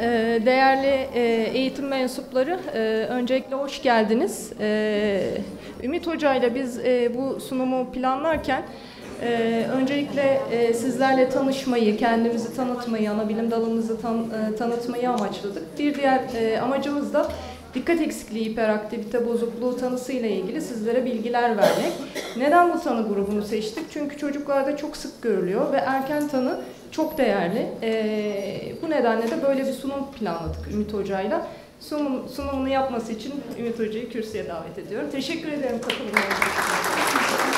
Değerli eğitim mensupları, öncelikle hoş geldiniz. Ümit Hoca ile biz bu sunumu planlarken öncelikle sizlerle tanışmayı, kendimizi tanıtmayı, ana bilim dalımızı tanıtmayı amaçladık. Bir diğer amacımız da dikkat eksikliği, hiperaktivite bozukluğu tanısı ile ilgili sizlere bilgiler vermek. Neden bu tanı grubunu seçtik? Çünkü çocuklarda çok sık görülüyor ve erken tanı çok değerli. Bu nedenle de böyle bir sunum planladık Ümit Hoca'yla. Sunumunu yapması için Ümit Hoca'yı kürsüye davet ediyorum. Teşekkür ederim katılımlarınız için.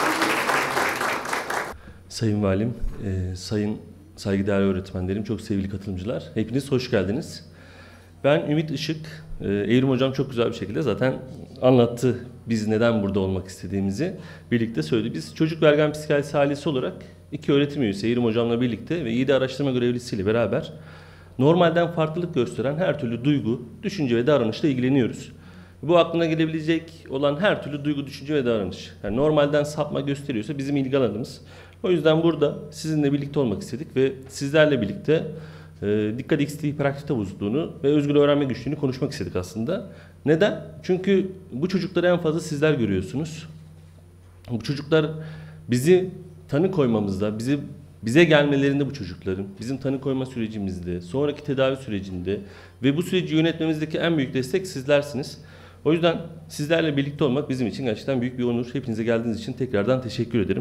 Sayın Valim, sayın saygıdeğer öğretmenlerim, çok sevgili katılımcılar, hepiniz hoş geldiniz. Ben Ümit Işık, Evrim Hocam çok güzel bir şekilde zaten anlattı biz neden burada olmak istediğimizi. Birlikte söyledi. Biz çocuk ve ergen psikiyatrisi ailesi olarak 2 öğretim üyesi Evrim Hocam'la birlikte ve 7 araştırma görevlisiyle beraber normalden farklılık gösteren her türlü duygu, düşünce ve davranışla ilgileniyoruz. Bu aklına gelebilecek olan her türlü duygu, düşünce ve davranış. Yani normalden sapma gösteriyorsa bizim ilgi alanımız. O yüzden burada sizinle birlikte olmak istedik ve sizlerle birlikte dikkat eksikliği, hiperaktivite bozukluğunu ve özgür öğrenme güçlüğünü konuşmak istedik aslında. Neden? Çünkü bu çocukları en fazla sizler görüyorsunuz. Bu çocuklar bizi tanı koymamızda, bize gelmelerinde bu çocukların, bizim tanı koyma sürecimizde, sonraki tedavi sürecinde ve bu süreci yönetmemizdeki en büyük destek sizlersiniz. O yüzden sizlerle birlikte olmak bizim için gerçekten büyük bir onur. Hepinize geldiğiniz için tekrardan teşekkür ederim.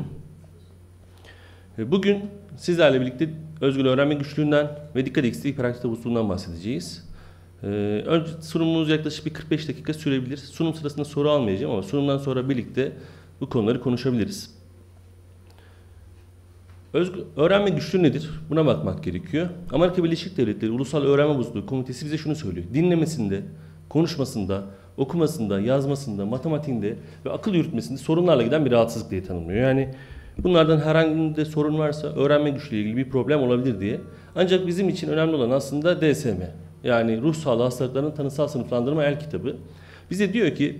Bugün sizlerle birlikte özgür öğrenme güçlüğünden ve dikkat eksikliği, hiperaktivite bozukluğundan bahsedeceğiz. Önce sunumumuz yaklaşık bir 45 dakika sürebilir. Sunum sırasında soru almayacağım ama sunumdan sonra birlikte bu konuları konuşabiliriz. Özgür öğrenme güçlüğü nedir? Buna bakmak gerekiyor. Amerika Birleşik Devletleri Ulusal Öğrenme Bozukluğu Komitesi bize şunu söylüyor. Dinlemesinde, konuşmasında, okumasında, yazmasında, matematiğinde ve akıl yürütmesinde sorunlarla giden bir rahatsızlık diye tanımlıyor. Yani bunlardan herhangi birinde sorun varsa öğrenme güçlüğüyle ilgili bir problem olabilir diye. Ancak bizim için önemli olan aslında DSM. Yani ruh sağlığı hastalıklarının tanısal sınıflandırma el kitabı. Bize diyor ki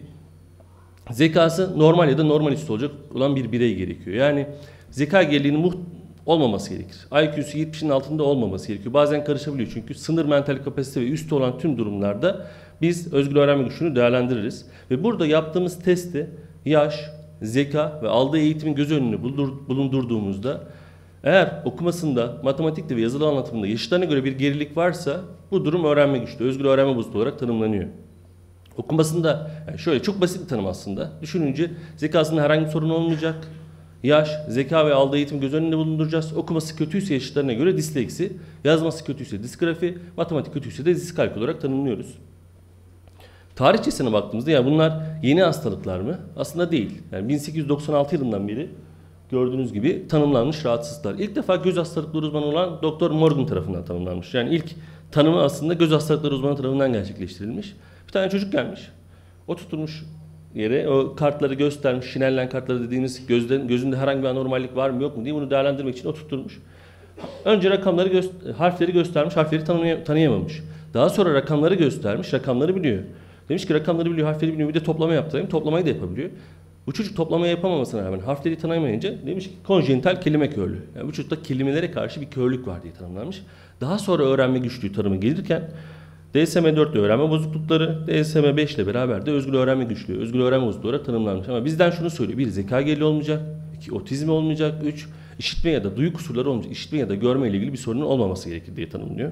zekası normal ya da normal üstü olacak olan bir birey gerekiyor. Yani zeka geriliğinin olmaması gerekir. IQ'su 70'in altında olmaması gerekiyor. Bazen karışabiliyor çünkü sınır mental kapasite ve üstü olan tüm durumlarda biz özgür öğrenme güçlüğünü değerlendiririz. Ve burada yaptığımız testi yaş, zeka ve aldığı eğitimin göz önüne bulundurduğumuzda eğer okumasında, matematikte ve yazılı anlatımında yaşıtlarına göre bir gerilik varsa bu durum öğrenme güçlüğü, özgür öğrenme bozukluğu olarak tanımlanıyor. Okumasında yani şöyle çok basit bir tanım aslında. Düşününce zekasında herhangi bir sorun olmayacak. Yaş, zeka ve aldığı eğitim göz önünde bulunduracağız. Okuması kötüyse yaşıtlarına göre disleksi, yazması kötüyse disgrafi, matematik kötüyse de diskalkül olarak tanımlıyoruz. Tarihçesine baktığımızda yani bunlar yeni hastalıklar mı? Aslında değil. Yani 1896 yılından beri gördüğünüz gibi tanımlanmış rahatsızlıklar. İlk defa göz hastalıkları uzmanı olan Dr. Morgan tarafından tanımlanmış. Yani ilk tanımı aslında göz hastalıkları uzmanı tarafından gerçekleştirilmiş. Bir tane çocuk gelmiş. O tutulmuş yere o kartları göstermiş. Schnellen kartları dediğimiz gözünde herhangi bir anormallik var mı yok mu diye bunu değerlendirmek için oturtturmuş. Önce harfleri göstermiş. Harfleri tanıyamamış. Daha sonra rakamları göstermiş. Rakamları biliyor. Demiş ki rakamları biliyor, harfleri biliyor, bir de toplama yaptırayım. Toplamayı da yapabiliyor. Bu çocuk toplamayı yapamamasına rağmen harfleri tanıyamayınca demiş ki konjenital kelime körlüğü. Yani bu çocukta kelimelere karşı bir körlük var diye tanımlanmış. Daha sonra öğrenme güçlüğü tanımı gelirken DSM-4 ile öğrenme bozuklukları, DSM-5 ile beraber de özgür öğrenme güçlüğü, özgür öğrenme bozukluğu olarak tanımlanmış. Ama bizden şunu söylüyor. 1. Zeka geriliği olmayacak. 2. Otizmi olmayacak. 3. İşitme ya da duyu kusurları olmayacak. İşitme ya da görme ile ilgili bir sorunun olmaması gerekir diye tanımlıyor.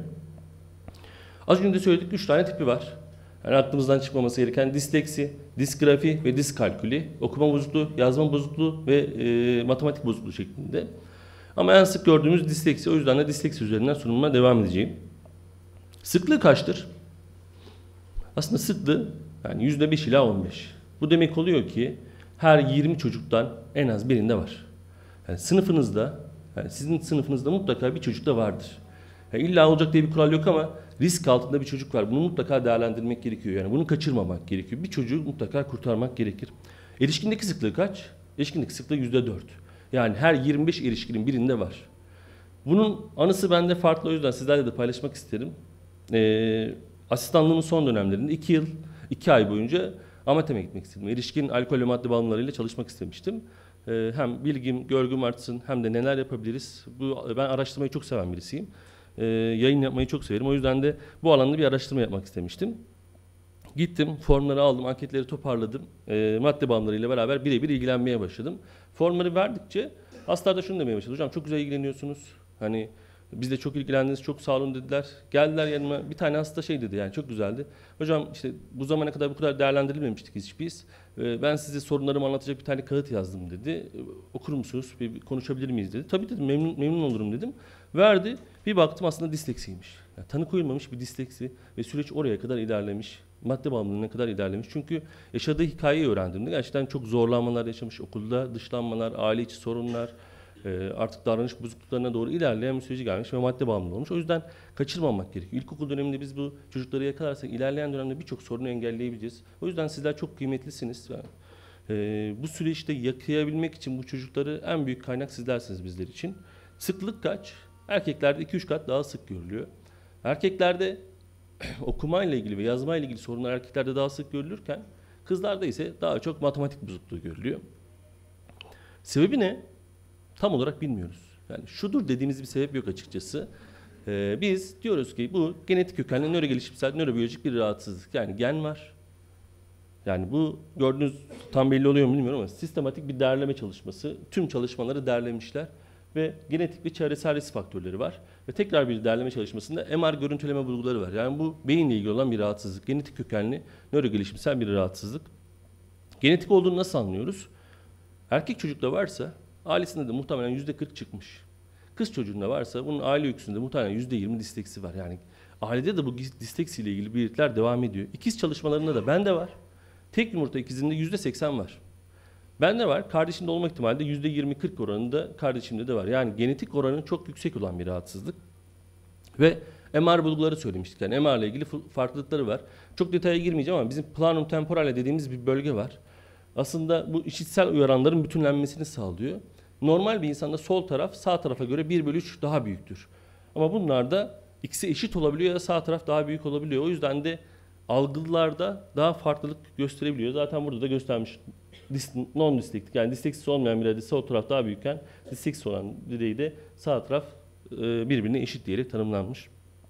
Az önce de söyledik 3 tane tipi var. Yani aklımızdan çıkmaması gereken disleksi, disgrafi ve diskalkülü, okuma bozukluğu, yazma bozukluğu ve matematik bozukluğu şeklinde. Ama en sık gördüğümüz disleksi. O yüzden de disleksi üzerinden sunumuma devam edeceğim. Sıklığı kaçtır? Aslında sıklığı yani %5 ila 15. Bu demek oluyor ki her 20 çocuktan en az birinde var. Yani sınıfınızda, yani sizin sınıfınızda mutlaka bir çocuk da vardır. Yani illa olacak diye bir kural yok ama risk altında bir çocuk var. Bunu mutlaka değerlendirmek gerekiyor. Yani bunu kaçırmamak gerekiyor. Bir çocuğu mutlaka kurtarmak gerekir. Erişkindeki sıklığı kaç? Erişkindeki sıklığı %4. Yani her 25 erişkinin birinde var. Bunun anısı bende farklı, o yüzden sizlerle de paylaşmak isterim. Asistanlığımın son dönemlerinde 2 ay boyunca Amatem'e gitmek istedim. Erişkin alkol ve madde bağımlılarıyla çalışmak istemiştim. Hem bilgim, görgüm artsın hem de neler yapabiliriz. Ben araştırmayı çok seven birisiyim. yayın yapmayı çok severim. O yüzden de bu alanda bir araştırma yapmak istemiştim. Gittim, formları aldım, anketleri toparladım. Madde bağımlılarıyla beraber birebir ilgilenmeye başladım. Formları verdikçe hastalar da şunu demeye başladı. Hocam çok güzel ilgileniyorsunuz. Hani biz de çok ilgilendiniz, çok sağ olun dediler. Geldiler yanıma, bir tane hasta şey dedi, yani çok güzeldi. Hocam işte bu zamana kadar bu kadar değerlendirilmemiştik hiç biz. Ben size sorunlarımı anlatacak bir tane kağıt yazdım dedi. Okur musunuz? Bir konuşabilir miyiz dedi. Tabii dedim, memnun olurum dedim. Verdi. Bir baktım aslında disleksiymiş. Yani tanı koyulmamış bir disleksi ve süreç oraya kadar ilerlemiş. Madde bağımlılığına kadar ilerlemiş. Çünkü yaşadığı hikayeyi öğrendiğimde gerçekten çok zorlanmalar yaşamış. Okulda dışlanmalar, aile içi sorunlar, artık davranış bozukluklarına doğru ilerleyen bir süreci gelmiş ve madde bağımlı olmuş. O yüzden kaçırmamak gerekiyor. İlkokul döneminde biz bu çocukları yakalarsak ilerleyen dönemde birçok sorunu engelleyebileceğiz. O yüzden sizler çok kıymetlisiniz. Bu süreçte yakayabilmek için bu çocukları en büyük kaynak sizlersiniz bizler için. Sıklık kaç? Erkeklerde 2-3 kat daha sık görülüyor. Erkeklerde okumayla ilgili ve yazmayla ilgili sorunlar erkeklerde daha sık görülürken kızlarda ise daha çok matematik bozukluğu görülüyor. Sebebi ne? Tam olarak bilmiyoruz. Yani şudur dediğimiz bir sebep yok açıkçası. Biz diyoruz ki bu genetik kökenli nörogelişimsel, nörobiyolojik bir rahatsızlık. Yani gen var. Yani bu gördüğünüz tam belli oluyor mu bilmiyorum ama sistematik bir derleme çalışması. Tüm çalışmaları derlemişler. Ve genetik ve çevresel risk faktörleri var. Ve tekrar bir derleme çalışmasında MR görüntüleme bulguları var. Yani bu beyinle ilgili olan bir rahatsızlık. Genetik kökenli nörogelişimsel bir rahatsızlık. Genetik olduğunu nasıl anlıyoruz? Erkek çocukta varsa ailesinde de muhtemelen %40 çıkmış. Kız çocuğunda varsa bunun aile öyküsünde muhtemelen %20 disleksi var. Yani ailede de bu disleksiyle ilgili belirtiler devam ediyor. İkiz çalışmalarında da bende var. Tek yumurta ikizinde %80 var. Bende var. Kardeşimde olma ihtimali de %20-40 oranında kardeşimde de var. Yani genetik oranı çok yüksek olan bir rahatsızlık. Ve MR bulguları söylemiştik. Yani MR ile ilgili farklılıkları var. Çok detaya girmeyeceğim ama bizim planum temporale dediğimiz bir bölge var. Aslında bu işitsel uyaranların bütünlenmesini sağlıyor. Normal bir insanda sol taraf sağ tarafa göre 1/3 daha büyüktür. Ama bunlarda ikisi eşit olabiliyor ya da sağ taraf daha büyük olabiliyor. O yüzden de algılarda daha farklılık gösterebiliyor. Zaten burada da göstermiş. Non-dislektik, yani disleksisi olmayan bir bireyde sol taraf daha büyükken disleksisi olan bireyde sağ taraf birbirine eşit diyerek tanımlanmış.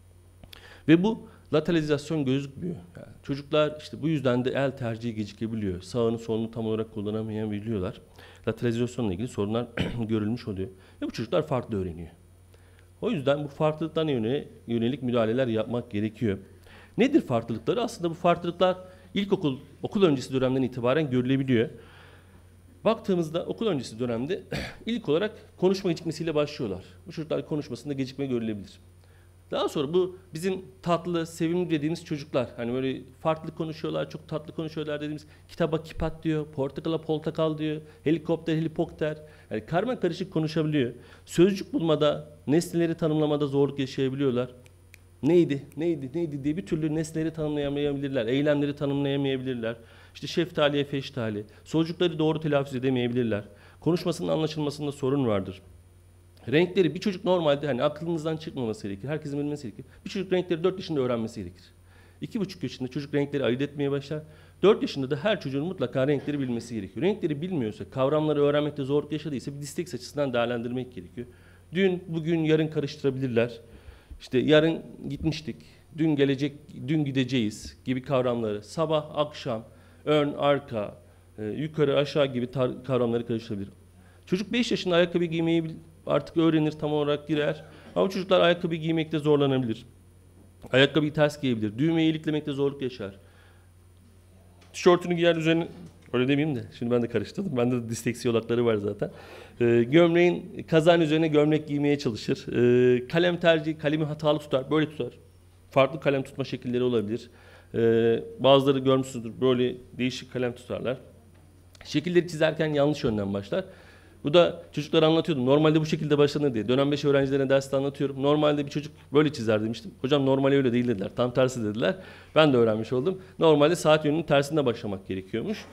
Ve bu lateralizasyon gözükmüyor. Yani çocuklar işte bu yüzden de el tercihi gecikebiliyor. Sağını solunu tam olarak kullanamayabiliyorlar. Lateralizasyonla ilgili sorunlar görülmüş oluyor. Ve bu çocuklar farklı öğreniyor. O yüzden bu farklılıklarına yönelik müdahaleler yapmak gerekiyor. Nedir farklılıkları? Aslında bu farklılıklar okul öncesi dönemden itibaren görülebiliyor. Baktığımızda okul öncesi dönemde ilk olarak konuşma gecikmesiyle başlıyorlar. Bu çocuklar konuşmasında gecikme görülebilir. Daha sonra bu bizim tatlı, sevimli dediğimiz çocuklar, hani böyle farklı konuşuyorlar, çok tatlı konuşuyorlar dediğimiz kitaba kipat diyor, portakala poltakal diyor, helikopter, helipokter. Yani karma karışık konuşabiliyor. Sözcük bulmada, nesneleri tanımlamada zorluk yaşayabiliyorlar. Neydi diye bir türlü nesneleri tanımlayamayabilirler, eylemleri tanımlayamayabilirler. İşte şeftaliye feştali, sözcükleri doğru telaffuz edemeyebilirler. Konuşmasının anlaşılmasında sorun vardır. Renkleri bir çocuk normalde hani aklınızdan çıkmaması gerekir, herkesin bilmesi gerekir. Bir çocuk renkleri 4 yaşında öğrenmesi gerekir. 2,5 yaşında çocuk renkleri ayırt etmeye başlar. 4 yaşında da her çocuğun mutlaka renkleri bilmesi gerekiyor. Renkleri bilmiyorsa, kavramları öğrenmekte zorluk yaşadıysa bir disleksi açısından değerlendirmek gerekiyor. Dün, bugün, yarın karıştırabilirler. İşte yarın gitmiştik, dün gideceğiz gibi kavramları, sabah, akşam, ön, arka, yukarı, aşağı gibi kavramları karıştırabilir. Çocuk 5 yaşında ayakkabı giymeyi artık öğrenir, tam olarak girer. Ama çocuklar ayakkabı giymekte zorlanabilir. Ayakkabıyı ters giyebilir, düğmeyi iliklemekte zorluk yaşar. Tişörtünü giyer üzerine, öyle demeyeyim de, şimdi ben de karıştırdım. Bende de disleksi yolakları var zaten. Gömleğin kazağın üzerine gömlek giymeye çalışır. Kalem tercihi, kalemi hatalı tutar, böyle tutar. Farklı kalem tutma şekilleri olabilir. Bazıları görmüşsünüzdür, böyle değişik kalem tutarlar. Şekilleri çizerken yanlış yönden başlar. Bu da çocuklara anlatıyordum. Normalde bu şekilde başlanır diye. Dönem 5 öğrencilerine derste anlatıyorum. Normalde bir çocuk böyle çizer demiştim. Hocam normali öyle değil dediler. Tam tersi dediler. Ben de öğrenmiş oldum. Normalde saat yönünün tersinde başlamak gerekiyormuş.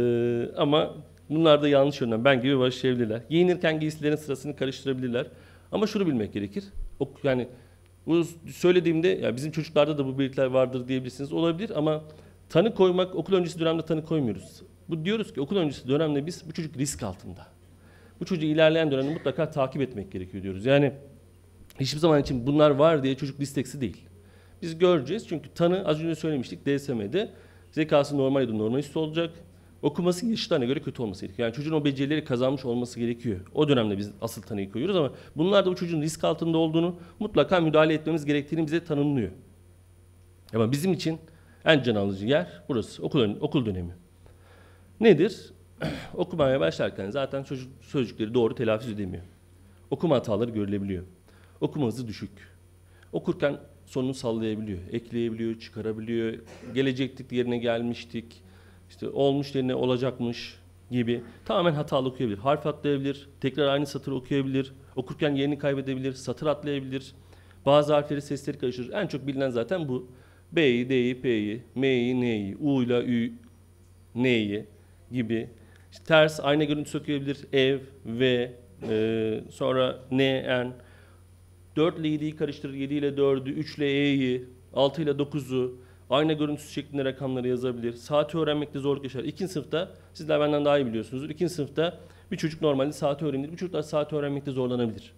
Ama bunlar da yanlış yönden. Ben gibi başlayabilirler. Giyinirken giysilerin sırasını karıştırabilirler. Ama şunu bilmek gerekir. Yani bu söylediğimde ya bizim çocuklarda da bu belirtiler vardır diyebilirsiniz. Olabilir ama tanı koymak, okul öncesi dönemde tanı koymuyoruz. Bu diyoruz ki okul öncesi dönemde biz bu çocuk risk altında. Bu çocuğu ilerleyen dönemde mutlaka takip etmek gerekiyor diyoruz. Yani Hiçbir zaman için bunlar var diye çocuk disteksi değil. Biz göreceğiz çünkü tanı az önce söylemiştik DSM'de zekası normal ya da normal üstü olacak. Okuması yaşıtlarına göre kötü olması gerekiyor. Yani çocuğun o becerileri kazanmış olması gerekiyor. O dönemde biz asıl tanıyı koyuyoruz ama bunlar da bu çocuğun risk altında olduğunu mutlaka müdahale etmemiz gerektiğini bize tanımlıyor. Ama bizim için en can alıcı yer burası. Okul dönemi. Nedir? Okumaya başlarken zaten çocuk sözcükleri doğru telaffuz edemiyor. Okuma hataları görülebiliyor. Okuma hızı düşük. Okurken sonunu sallayabiliyor, ekleyebiliyor, çıkarabiliyor. Gelecektik yerine gelmiştik. İşte olmuş yerine olacakmış gibi tamamen hatalı okuyabilir. Harf atlayabilir, tekrar aynı satırı okuyabilir. Okurken yerini kaybedebilir, satır atlayabilir. Bazı harfleri sesleri karıştırır. En çok bilinen zaten bu. B'yi, D'yi, P'yi, M'yi, N'yi, U ile Ü, N'yi gibi. İşte ters ayna görüntüsü okuyabilir. Ev, V, sonra N, N. 4 ile 7'yi karıştırır, 7 ile 4'ü, 3 ile E'yi, 6 ile 9'u, ayna görüntüsü şeklinde rakamları yazabilir. Saati öğrenmekte zorluk yaşar. İkinci sınıfta, sizler benden daha iyi biliyorsunuzdur. İkinci sınıfta bir çocuk normalde saati öğrenir. Bu çocuklar saati öğrenmekte zorlanabilir.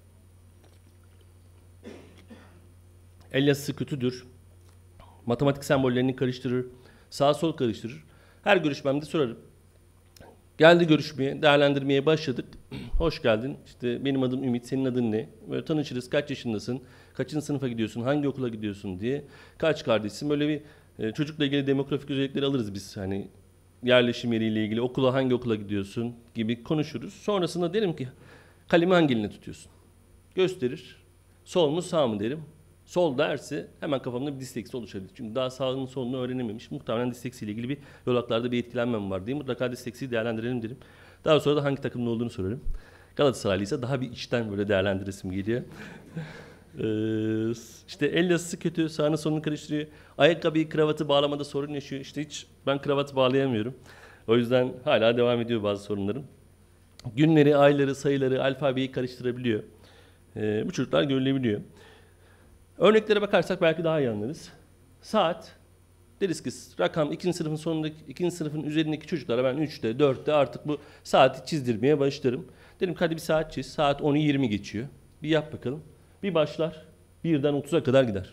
El yazısı kötüdür. Matematik sembollerini karıştırır. Sağ sol karıştırır. Her görüşmemde sorarım. Geldi görüşmeye, değerlendirmeye başladık. Hoş geldin. İşte benim adım Ümit, senin adın ne? Böyle tanışırız. Kaç yaşındasın? Kaçıncı sınıfa gidiyorsun? Hangi okula gidiyorsun diye. Kaç kardeşsin? Böyle bir çocukla ilgili demografik özellikleri alırız biz. Hani yerleşim yeriyle ilgili hangi okula gidiyorsun gibi konuşuruz. Sonrasında derim ki kalemi hangi eline tutuyorsun? Gösterir. Sol mu sağ mı derim. Sol derse hemen kafamda bir disleksi oluşabilir. Çünkü daha sağının solunu öğrenememiş. Muhtemelen disleksiyle ilgili bir yolaklarda bir etkilenmem var diye mutlaka disleksiyi değerlendirelim derim. Daha sonra da hangi takımda olduğunu sorarım. Galatasaraylıysa daha bir içten böyle değerlendiresim geliyor. İşte el yazısı kötü, sağını solunu karıştırıyor. Ayakkabıyı, kravatı bağlamada sorun yaşıyor. İşte hiç ben kravatı bağlayamıyorum. O yüzden hala devam ediyor bazı sorunlarım. Günleri, ayları, sayıları, alfabeyi karıştırabiliyor. Bu çocuklar görülebiliyor. Örneklere bakarsak belki daha iyi anlarız. Saat, deriz ki rakam ikinci sınıfın sonundaki, ikinci sınıfın üzerindeki çocuklara ben 3'te, 4'te artık bu saati çizdirmeye başlarım. Derim ki hadi bir saat çiz. Saat 10'u 20 geçiyor. Bir yap bakalım. Bir başlar. 1'den 30'a kadar gider.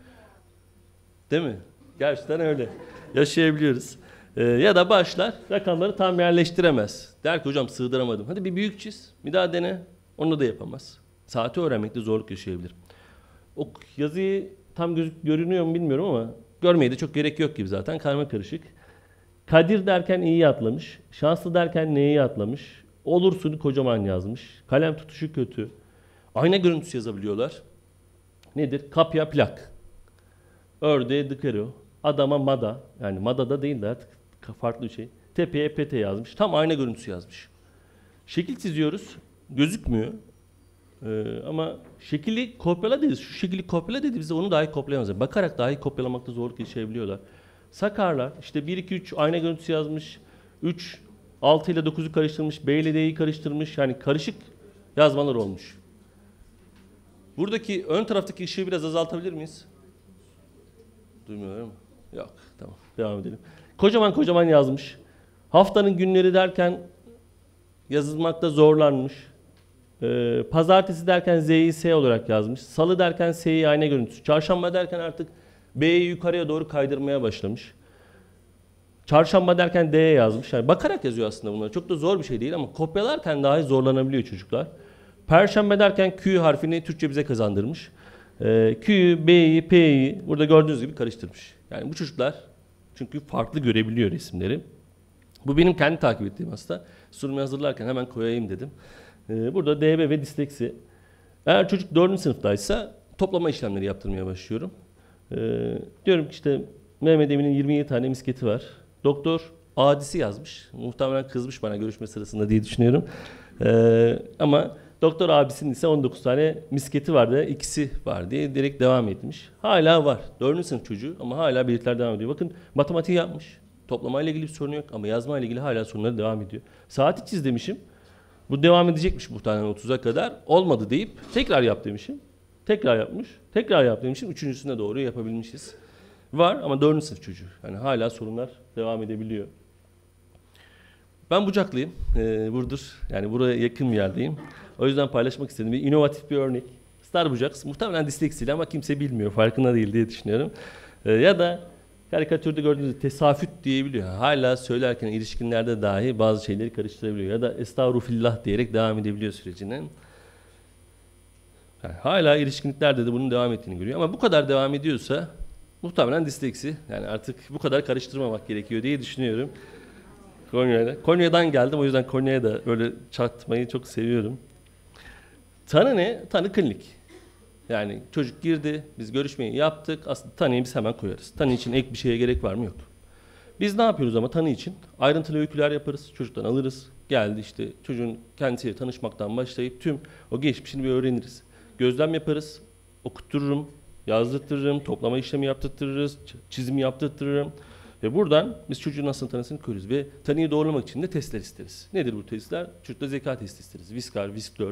Değil mi? Gerçekten öyle. Yaşayabiliyoruz. Ya da başlar, rakamları tam yerleştiremez. Der ki hocam sığdıramadım. Hadi bir büyük çiz. Bir daha dene. Onu da yapamaz. Saati öğrenmekte zorluk yaşayabilir. O yazıyı tam görünüyor mu bilmiyorum ama görmeye de çok gerek yok gibi zaten. Karma karışık. Kadir derken iyi atlamış. Şanslı derken neyi atlamış. Olursun'u kocaman yazmış. Kalem tutuşu kötü. Ayna görüntüsü yazabiliyorlar. Nedir? Kapya plak. Ördeğe dıkero. Adama mada. Yani mada da değil de artık farklı bir şey. Tepeye pete yazmış. Tam ayna görüntüsü yazmış. Şekil çiziyoruz. Gözükmüyor. Ama şekli kopyala dedi. Şu şekli kopyala dedi. Bize onu dahi kopyalayamaz. Bakarak dahi kopyalamakta zorluk yaşayabiliyorlar. Sakarlar. İşte 1, 2, 3 ayna görüntüsü yazmış. 3, 6 ile 9'u karıştırmış. B ile D'yi karıştırmış. Yani karışık yazmalar olmuş. Buradaki ön taraftaki ışığı biraz azaltabilir miyiz? Duymuyorum. Yok. Tamam. Devam edelim. Kocaman kocaman yazmış. Haftanın günleri derken yazılmakta zorlanmış. Pazartesi derken Z'yi S olarak yazmış. Salı derken S'yi ayna görüntüsü. Çarşamba derken artık B'yi yukarıya doğru kaydırmaya başlamış. Çarşamba derken D'ye yazmış. Yani bakarak yazıyor aslında bunlar. Çok da zor bir şey değil ama kopyalarken dahi zorlanabiliyor çocuklar. Perşembe derken Q harfini Türkçe bize kazandırmış. Q'yu, B'yi, P'yi burada gördüğünüz gibi karıştırmış. Yani bu çocuklar çünkü farklı görebiliyor resimleri. Bu benim kendi takip ettiğim aslında. Sunumu hazırlarken hemen koyayım dedim. Burada DB ve disleksi. Eğer çocuk 4. sınıftaysa toplama işlemleri yaptırmaya başlıyorum. Diyorum ki işte Mehmet Emin'in 27 tane misketi var. Doktor Adisi yazmış. Muhtemelen kızmış bana görüşme sırasında diye düşünüyorum. Ama doktor abisinin ise 19 tane misketi vardı. İkisi var diye direkt devam etmiş. Hala var. 4. sınıf çocuğu ama hala belirtiler devam ediyor. Bakın matematiği yapmış. Toplamayla ilgili bir sorun yok ama yazmayla ilgili hala sorunları devam ediyor. Saati çiz demişim. Bu devam edecekmiş muhtemelen 30'a kadar. Olmadı deyip tekrar yap demişim. Tekrar yapmış. Tekrar yap demişim. Üçüncüsüne doğru yapabilmişiz. Var ama 4. sınıf çocuğu. Yani hala sorunlar devam edebiliyor. Ben Bucaklıyım. Burdur. Yani buraya yakın bir yerdeyim. O yüzden paylaşmak istedim. Bir inovatif bir örnek. Starbucks muhtemelen disleksiyle ama kimse bilmiyor, farkında değil diye düşünüyorum. Ya da karikatürde gördüğünüz tesafüt diyebiliyor. Hala söylerken ilişkinlerde dahi bazı şeyleri karıştırabiliyor. Ya da estağfurullah diyerek devam edebiliyor sürecine. Yani hala ilişkinliklerde de bunun devam ettiğini görüyor. Ama bu kadar devam ediyorsa muhtemelen disleksi. Yani artık bu kadar karıştırmamak gerekiyor diye düşünüyorum. Konya'dan geldim, o yüzden Konya'ya da böyle çatmayı çok seviyorum. Tanı ne? Tanı klinik. Yani çocuk girdi, biz görüşmeyi yaptık. Aslında tanıyı biz hemen koyarız. Tanı için ek bir şeye gerek var mı? Yok. Biz ne yapıyoruz ama tanı için? Ayrıntılı öyküler yaparız, çocuktan alırız. Geldi işte çocuğun kendisiyle tanışmaktan başlayıp tüm o geçmişini bir öğreniriz. Gözlem yaparız, okuttururum, yazdırtırırım, toplama işlemi yaptırtırırız, çizim yaptırtırırım. Ve buradan biz çocuğun aslında tanısını koyuyoruz. Ve tanıyı doğrulamak için de testler isteriz. Nedir bu testler? Çocukta zeka testi isteriz. Viskar, Visk4.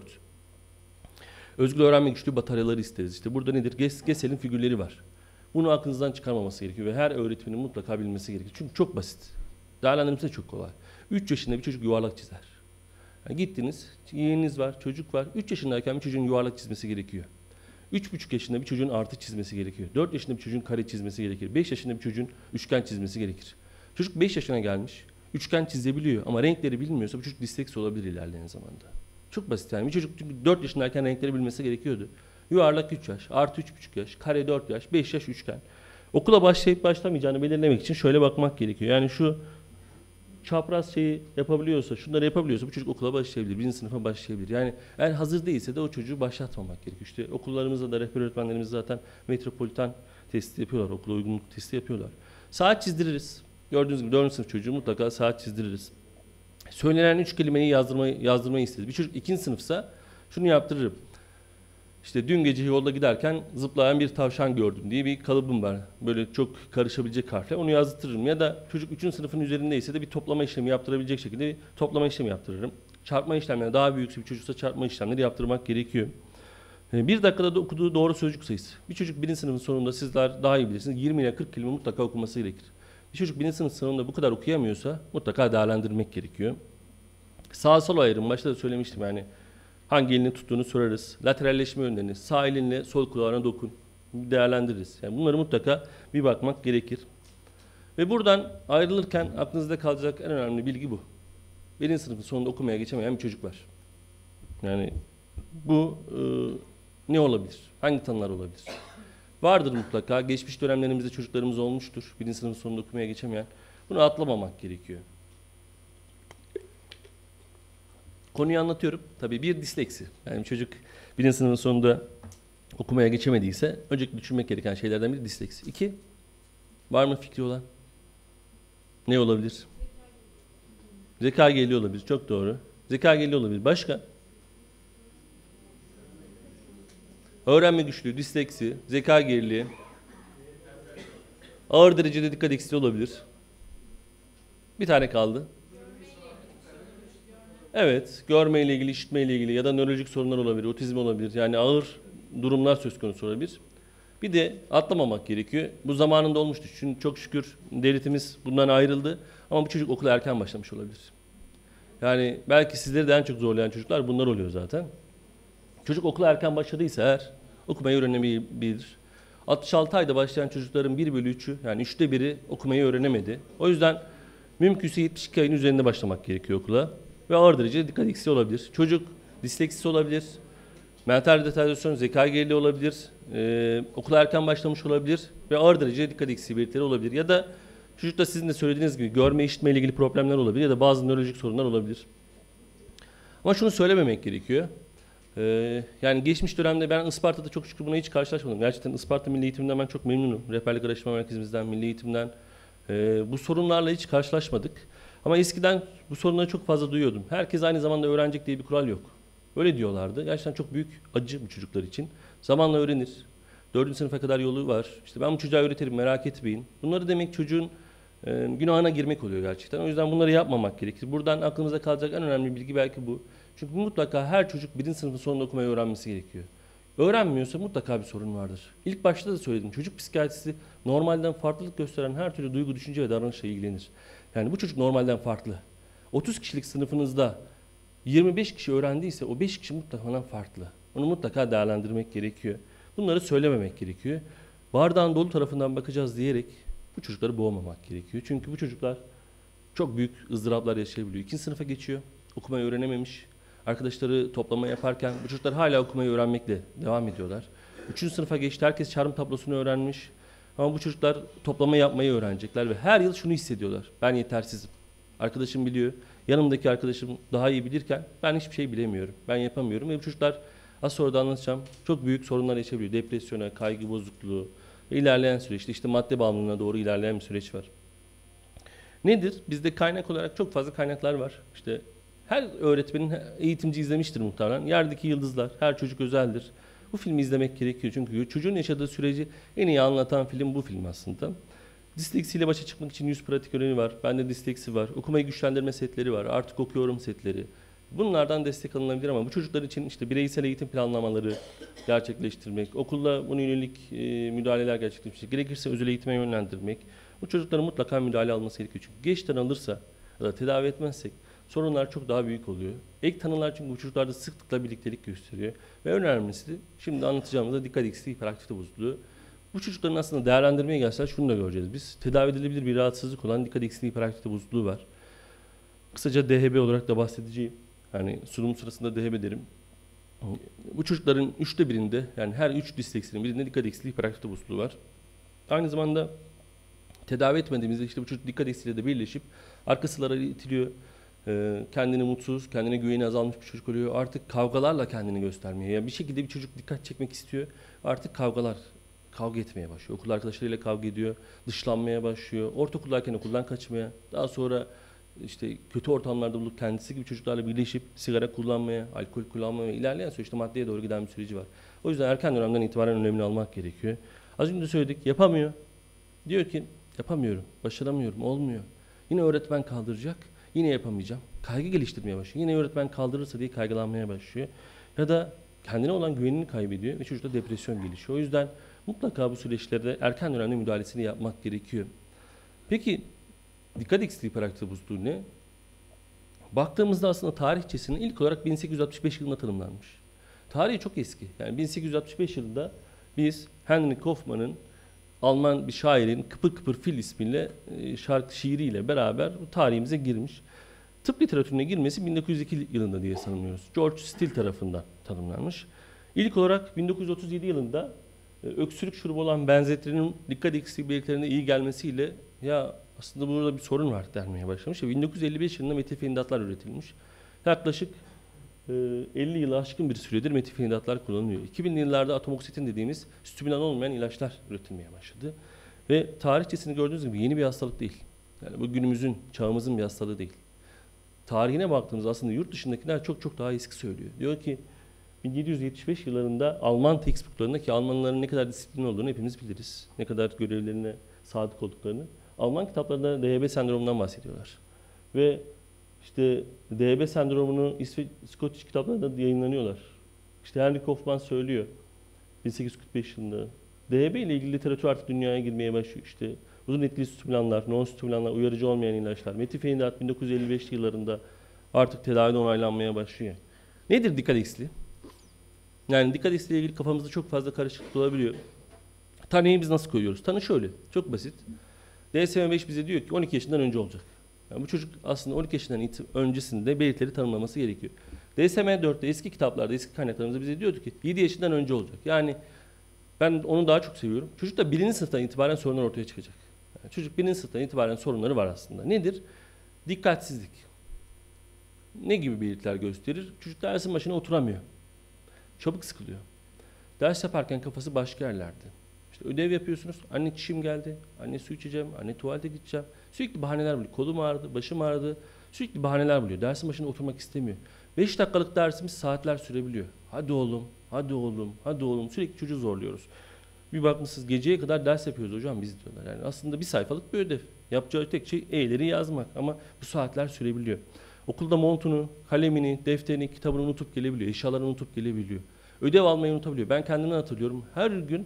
Özgür öğrenme güçlüğü bataryaları isteriz. İşte burada nedir? Gessel'in figürleri var. Bunu aklınızdan çıkarmaması gerekiyor ve her öğretmenin mutlaka bilmesi gerekiyor. Çünkü çok basit. Değerlendirmesi de çok kolay. 3 yaşında bir çocuk yuvarlak çizer. Yani gittiniz, yeğeniniz var, çocuk var. 3 yaşındayken bir çocuğun yuvarlak çizmesi gerekiyor. 3,5 yaşında bir çocuğun artı çizmesi gerekiyor. 4 yaşında bir çocuğun kare çizmesi gerekir. 5 yaşında bir çocuğun üçgen çizmesi gerekir. Çocuk 5 yaşına gelmiş, üçgen çizebiliyor ama renkleri bilmiyorsa bu çocuk disleksi olabilir ilerleyen zamanda. Çok basit yani. Bir çocuk çünkü 4 yaşındayken renkleri bilmesi gerekiyordu. Yuvarlak 3 yaş, artı 3,5 yaş, kare 4 yaş, 5 yaş üçgen. Okula başlayıp başlamayacağını belirlemek için şöyle bakmak gerekiyor. Yani şu çapraz şeyi yapabiliyorsa, şunları yapabiliyorsa bu çocuk okula başlayabilir, birinci sınıfa başlayabilir. Yani eğer hazır değilse de o çocuğu başlatmamak gerekiyor. İşte okullarımızda da rehber öğretmenlerimiz zaten metropolitan testi yapıyorlar, okula uygunluk testi yapıyorlar. Saat çizdiririz. Gördüğünüz gibi 4. sınıf çocuğu mutlaka saat çizdiririz. Söylenen 3 kelimeyi yazdırmayı isteriz. Bir çocuk 2. sınıfsa şunu yaptırırım. İşte dün gece yolda giderken zıplayan bir tavşan gördüm diye bir kalıbım var. Böyle çok karışabilecek harfler. Onu yazdırırım. Ya da çocuk 3. sınıfın üzerindeyse de bir toplama işlemi yaptırabilecek şekilde bir toplama işlemi yaptırırım. Çarpma işlemleri daha büyükse bir çocuksa çarpma işlemleri yaptırmak gerekiyor. 1 dakikada da okuduğu doğru sözcük sayısı. Bir çocuk 1. sınıfın sonunda sizler daha iyi bilirsiniz 20 ile 40 kelime mutlaka okuması gerekir. Bir çocuk 1. sınıf sonunda bu kadar okuyamıyorsa mutlaka değerlendirmek gerekiyor. Sağ sol ayrım başta da söylemiştim yani. Hangi elini tuttuğunu sorarız. Lateralleşme yönlerini, sağ elinle sol kulağına dokun. Değerlendiririz. Yani bunları mutlaka bir bakmak gerekir. Ve buradan ayrılırken aklınızda kalacak en önemli bilgi bu. 1. sınıfın sonunda okumaya geçemeyen bir çocuk var. Yani bu ne olabilir? Hangi tanılar olabilir? Vardır mutlaka. Geçmiş dönemlerimizde çocuklarımız olmuştur. 1. sınıfın sonunda okumaya geçemeyen. Bunu atlamamak gerekiyor. Konuyu anlatıyorum. Tabii bir disleksi. Yani çocuk 1. sınıfın sonunda okumaya geçemediyse öncelikle düşünmek gereken şeylerden biri disleksi. 2. Var mı fikri olan? Ne olabilir? Zeka geriliği olabilir. Çok doğru. Zeka geriliği olabilir. Başka? Öğrenme güçlüğü, disleksi, zeka geriliği. Ağır derecede dikkat eksikliği olabilir. Bir tane kaldı. Evet, görmeyle ilgili, işitmeyle ilgili ya da nörolojik sorunlar olabilir, otizm olabilir. Yani ağır durumlar söz konusu olabilir. Bir de atlamamak gerekiyor. Bu zamanında olmuştu. Çünkü çok şükür devletimiz bundan ayrıldı. Ama bu çocuk okula erken başlamış olabilir. Yani belki sizleri de en çok zorlayan çocuklar bunlar oluyor zaten. Çocuk okula erken başladıysa eğer okumayı öğrenemeyebilir. 66 ayda başlayan çocukların 1/3'ü yani 3'te 1'i okumayı öğrenemedi. O yüzden mümkünse 72 ayın üzerinde başlamak gerekiyor okula. Ve ağır derecede dikkat eksikliği olabilir. Çocuk disleksisi olabilir. Mental retardasyon, zeka geriliği olabilir. Okula erken başlamış olabilir. Ve ağır derecede dikkat eksikliği belirtileri olabilir. Ya da çocukta sizin de söylediğiniz gibi görme, işitme ile ilgili problemler olabilir. Ya da bazı nörolojik sorunlar olabilir. Ama şunu söylememek gerekiyor. Yani geçmiş dönemde ben Isparta'da çok şükür buna hiç karşılaşmadım. Gerçekten Isparta Milli Eğitim'den ben çok memnunum. Rehberlik Araştırma Merkezimizden, Milli Eğitim'den. Bu sorunlarla hiç karşılaşmadık. Ama eskiden bu sorunları çok fazla duyuyordum. Herkes aynı zamanda öğrenecek diye bir kural yok. Öyle diyorlardı. Gerçekten çok büyük acı bu çocuklar için. Zamanla öğrenir. 4. sınıfa kadar yolu var. İşte ben bu çocuğa öğretirim, merak etmeyin. Bunları demek çocuğun günahına girmek oluyor gerçekten. O yüzden bunları yapmamak gerekir. Buradan aklımıza kalacak en önemli bilgi belki bu. Çünkü mutlaka her çocuk 1. sınıfın sonunda okumayı öğrenmesi gerekiyor. Öğrenmiyorsa mutlaka bir sorun vardır. İlk başta da söyledim. Çocuk psikiyatrisi normalden farklılık gösteren her türlü duygu, düşünce ve davranışla ilgilenir. Yani bu çocuk normalden farklı. 30 kişilik sınıfınızda 25 kişi öğrendiyse o 5 kişi mutlaka farklı. Onu mutlaka değerlendirmek gerekiyor. Bunları söylememek gerekiyor. Bardağın dolu tarafından bakacağız diyerek bu çocukları boğmamak gerekiyor. Çünkü bu çocuklar çok büyük ızdıraplar yaşayabiliyor. 2. sınıfa geçiyor, okumayı öğrenememiş. Arkadaşları toplama yaparken bu çocuklar hala okumayı öğrenmekle devam ediyorlar. 3. sınıfa geçti, herkes çarpım tablosunu öğrenmiş. Ama bu çocuklar toplama yapmayı öğrenecekler ve her yıl şunu hissediyorlar: ben yetersizim. Arkadaşım biliyor, yanımdaki arkadaşım daha iyi bilirken ben hiçbir şey bilemiyorum, ben yapamıyorum. Ve bu çocuklar, az sonra da anlatacağım, çok büyük sorunlar yaşayabiliyor. Depresyona, kaygı bozukluğu ve ilerleyen süreçte işte madde bağımlılığına doğru ilerleyen bir süreç var. Nedir? Bizde kaynak olarak çok fazla kaynaklar var. İşte her öğretmenin, eğitimci izlemiştir muhtemelen. Yerdeki Yıldızlar, Her Çocuk Özeldir. Bu filmi izlemek gerekiyor çünkü çocuğun yaşadığı süreci en iyi anlatan film bu film aslında. Disleksiyle başa çıkmak için 100 pratik önevi var. Bende disleksi var. Okumayı güçlendirme setleri var. Artık okuyorum setleri. Bunlardan destek alınabilir ama bu çocuklar için işte bireysel eğitim planlamaları gerçekleştirmek, okulda buna yönelik müdahaleler gerçekleştirmek, gerekirse özel eğitime yönlendirmek. Bu çocukların mutlaka müdahale alması gerekiyor. Çünkü geçten alırsa ya da tedavi etmezsek sorunlar çok daha büyük oluyor. Ek tanılar çünkü bu çocuklarda sıklıkla birliktelik gösteriyor. Ve önemlisi de şimdi anlatacağımızda dikkat eksikliği, hiperaktivite bozukluğu. Bu çocukların aslında değerlendirmeye gelseler şunu da göreceğiz biz. Tedavi edilebilir bir rahatsızlık olan dikkat eksikliği, hiperaktivite bozukluğu var. Kısaca DHB olarak da bahsedeceğim. Yani sunum sırasında DHB derim. Bu çocukların 1/3'ünde, yani her 3 disleksinin birinde dikkat eksikliği, hiperaktivite bozukluğu var. Aynı zamanda tedavi etmediğimizde işte bu çocuk dikkat eksikliğiyle de birleşip arka sıralara itiliyor. Kendini mutsuz, kendine güveni azalmış bir çocuk oluyor. Artık kavgalarla kendini göstermeye. Yani bir şekilde bir çocuk dikkat çekmek istiyor. Artık kavga etmeye başlıyor. Okul arkadaşlarıyla kavga ediyor. Dışlanmaya başlıyor. Ortaokuldayken okuldan kaçmaya. Daha sonra işte kötü ortamlarda bulup kendisi gibi çocuklarla birleşip sigara kullanmaya, alkol kullanmaya ve ilerleyen süreçte maddeye doğru giden bir süreci var. O yüzden erken dönemden itibaren önemini almak gerekiyor. Az önce de söyledik, yapamıyor. Diyor ki yapamıyorum, başaramıyorum, olmuyor. Yine öğretmen kaldıracak, yine yapamayacağım. Kaygı geliştirmeye başlıyor. Yine öğretmen kaldırırsa diye kaygılanmaya başlıyor. Ya da kendine olan güvenini kaybediyor ve çocukta depresyon gelişiyor. O yüzden mutlaka bu süreçlerde erken dönemde müdahalesini yapmak gerekiyor. Peki dikkat eksikliği, hiperaktivite bozukluğu ne? Baktığımızda aslında tarihçesinin ilk olarak 1865 yılında tanımlanmış. Tarihi çok eski. Yani 1865 yılında biz Heinrich Hoffmann'ın, Alman bir şairin Kıpır Kıpır Fil ismiyle şiiriyle beraber tarihimize girmiş. Tıp literatürüne girmesi 1902 yılında diye sanılıyoruz. George Still tarafından tanımlanmış. İlk olarak 1937 yılında öksürük şurubu olan benzetrinin dikkat eksikliği belirtilerine iyi gelmesiyle ya aslında burada bir sorun var denmeye başlamış. 1955 yılında metilfenidatlar üretilmiş. Yaklaşık 50 yılı aşkın bir süredir metilfenidatlar kullanılıyor. 2000'li yıllarda atomoksitin dediğimiz stümülan olmayan ilaçlar üretilmeye başladı. Ve tarihçesini gördüğünüz gibi yeni bir hastalık değil. Yani bu günümüzün, çağımızın bir hastalığı değil. Tarihine baktığımızda aslında yurt dışındakiler çok çok daha eski söylüyor. Diyor ki 1775 yıllarında Alman textbooklarında, ki Almanların ne kadar disiplinli olduğunu hepimiz biliriz. Ne kadar görevlerine sadık olduklarını. Alman kitaplarında DHB sendromundan bahsediyorlar. Ve işte DHB sendromunu Scottish kitaplarında yayınlanıyorlar. İşte Heinrich Hoffmann söylüyor 1845 yılında. DHB ile ilgili literatür artık dünyaya girmeye başlıyor. İşte uzun etkili stimülanlar, non-stimülanlar, uyarıcı olmayan ilaçlar. Metilfenidat 1955 yıllarında artık tedavide onaylanmaya başlıyor. Nedir dikkat eksikliği? Yani dikkat eksikliği ile ilgili kafamızda çok fazla karışıklık olabiliyor. Tanıyı biz nasıl koyuyoruz? Tanı şöyle, çok basit. DSM-5 bize diyor ki 12 yaşından önce olacak. Yani bu çocuk aslında 12 yaşından öncesinde belirtileri tanımlaması gerekiyor. DSM-4'te eski kitaplarda, eski kaynaklarımızda bize diyordu ki 7 yaşından önce olacak. Yani ben onu daha çok seviyorum. Çocuk da 1. sınıftan itibaren sorunlar ortaya çıkacak. Yani çocuk 1. sınıftan itibaren sorunları var aslında. Nedir? Dikkatsizlik. Ne gibi belirtiler gösterir? Çocuk dersin başına oturamıyor. Çabuk sıkılıyor. Ders yaparken kafası başka yerlerde. İşte ödev yapıyorsunuz. Anne çişim geldi. Anne su içeceğim. Anne tuvalete gideceğim. Sürekli bahaneler buluyor. Kolum ağrıdı, başım ağrıdı. Sürekli bahaneler buluyor. Dersin başına oturmak istemiyor. 5 dakikalık dersimiz saatler sürebiliyor. Hadi oğlum, hadi oğlum, hadi oğlum. Sürekli çocuğu zorluyoruz. Bir bakmışsınız geceye kadar ders yapıyoruz hocam biz diyorlar. Yani aslında bir sayfalık bir ödev. Yapacağı tek şey E'leri yazmak ama bu saatler sürebiliyor. Okulda montunu, kalemini, defterini, kitabını unutup gelebiliyor. Eşyalarını unutup gelebiliyor. Ödev almayı unutabiliyor. Ben kendimden hatırlıyorum. Her gün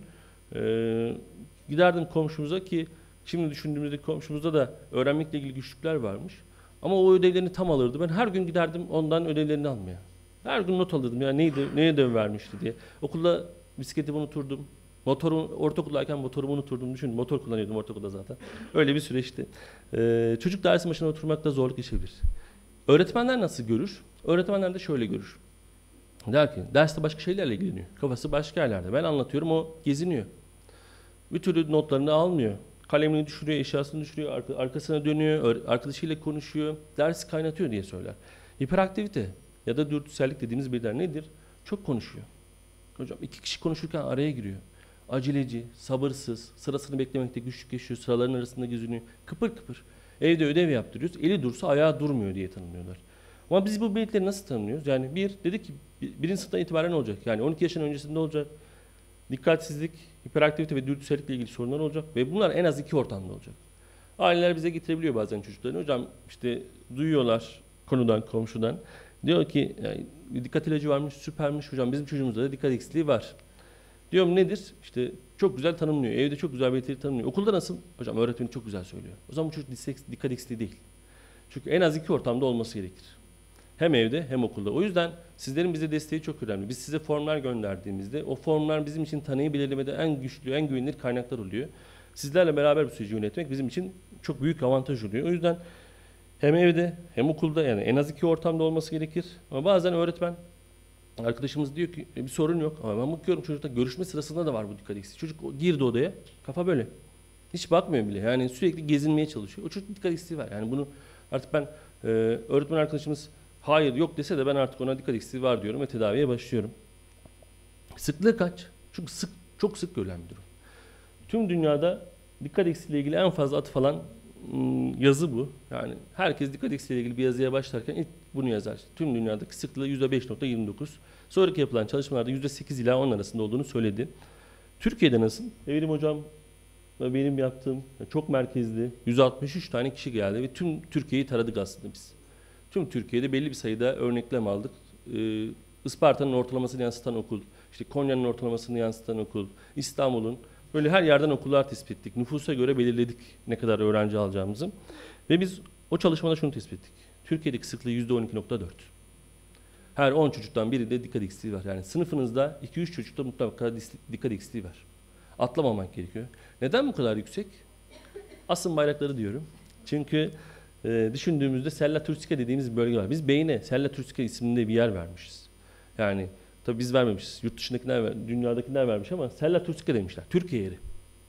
giderdim komşumuza, ki şimdi düşündüğümüzde komşumuzda da öğrenmekle ilgili güçlükler varmış. Ama o ödevlerini tam alırdı. Ben her gün giderdim ondan ödevlerini almaya. Her gün not alırdım ya neye ödev vermişti diye. Okulda bisikletimi unuturdum. Ortaokuldayken motorumu unuturdum. Düşün, motor kullanıyordum ortaokulda zaten. Öyle bir süreçti. Çocuk dersin başına oturmakta zorluk yaşayabilir. Öğretmenler nasıl görür? Öğretmenler de şöyle görür. Der ki derste başka şeylerle ilgileniyor. Kafası başka yerlerde. Ben anlatıyorum, o geziniyor. Bir türlü notlarını almıyor. Kalemini düşürüyor, eşyasını düşürüyor, arkasına dönüyor, arkadaşıyla konuşuyor. Dersi kaynatıyor diye söyler. Hiperaktivite ya da dürtüsellik dediğimiz birler nedir? Çok konuşuyor. Hocam 2 kişi konuşurken araya giriyor. Aceleci, sabırsız, sırasını beklemekte güçlük yaşıyor, sıraların arasında geziniyor. Kıpır kıpır. Evde ödev yaptırıyoruz. Eli dursa ayağı durmuyor diye tanımlıyorlar. Ama biz bu belirtileri nasıl tanımlıyoruz? Yani dedik ki birinci sınıftan itibaren olacak. Yani 12 yaşın öncesinde olacak. Dikkatsizlik, hiperaktivite ve dürtüsellikle ilgili sorunlar olacak. Ve bunlar en az 2 ortamda olacak. Aileler bize getirebiliyor bazen çocuklarını. Hocam işte duyuyorlar konudan, komşudan. Diyor ki yani, dikkat ilacı varmış, süpermiş hocam. Bizim çocuğumuzda da dikkat eksikliği var. Diyorum nedir? İşte çok güzel tanımlıyor. Evde çok güzel belirtileri tanımlıyor. Okulda nasıl? Hocam öğretmeni çok güzel söylüyor. O zaman bu çocuk dikkat eksikliği değil. Çünkü en az 2 ortamda olması gerekir. Hem evde hem okulda. O yüzden sizlerin bize desteği çok önemli. Biz size formlar gönderdiğimizde o formlar bizim için tanıyı belirlemede en güçlü, en güvenilir kaynaklar oluyor. Sizlerle beraber bu süreci yönetmek bizim için çok büyük avantaj oluyor. O yüzden hem evde hem okulda yani en az 2 ortamda olması gerekir. Ama bazen öğretmen arkadaşımız diyor ki bir sorun yok. Ama ben bakıyorum çocukta görüşme sırasında da var bu dikkat eksikliği. Çocuk girdi odaya, kafa böyle. Hiç bakmıyor bile. Yani sürekli gezinmeye çalışıyor. O çocuk dikkat eksikliği var. Yani bunu artık ben öğretmen arkadaşımız hayır yok dese de ben artık ona dikkat eksikliği var diyorum ve tedaviye başlıyorum. Sıklığı kaç? Çünkü çok sık görülen bir durum. Tüm dünyada dikkat eksikliğiyle ilgili en fazla atıf alan yazı bu. Yani herkes dikkat eksikliğiyle ilgili bir yazıya başlarken ilk bunu yazar. Tüm dünyadaki sıklığı %5.29. Sonraki yapılan çalışmalarda %8 ila 10 arasında olduğunu söyledi. Türkiye'de nasıl? Evrim hocam ve benim yaptığım çok merkezli 163 tane kişi geldi ve tüm Türkiye'yi taradık aslında biz. Tüm Türkiye'de belli bir sayıda örneklem aldık. Isparta'nın ortalamasını yansıtan okul, işte Konya'nın ortalamasını yansıtan okul, İstanbul'un böyle her yerden okullar tespit ettik. Nüfusa göre belirledik ne kadar öğrenci alacağımızı. Ve biz o çalışmada şunu tespit ettik. Türkiye'deki sıklığı %12.4. Her 10 çocuktan biri de dikkat eksikliği var. Yani sınıfınızda 2-3 çocukta mutlaka dikkat eksikliği var. Atlamamak gerekiyor. Neden bu kadar yüksek? Asın bayrakları diyorum. Çünkü düşündüğümüzde sella turistica dediğimiz bir bölge var. Biz beyne sella turistica isminde bir yer vermişiz. Yani tabii biz vermemişiz. Yurt dışındakiler, dünyadakiler vermiş ama sella turistica demişler. Türkiye yeri.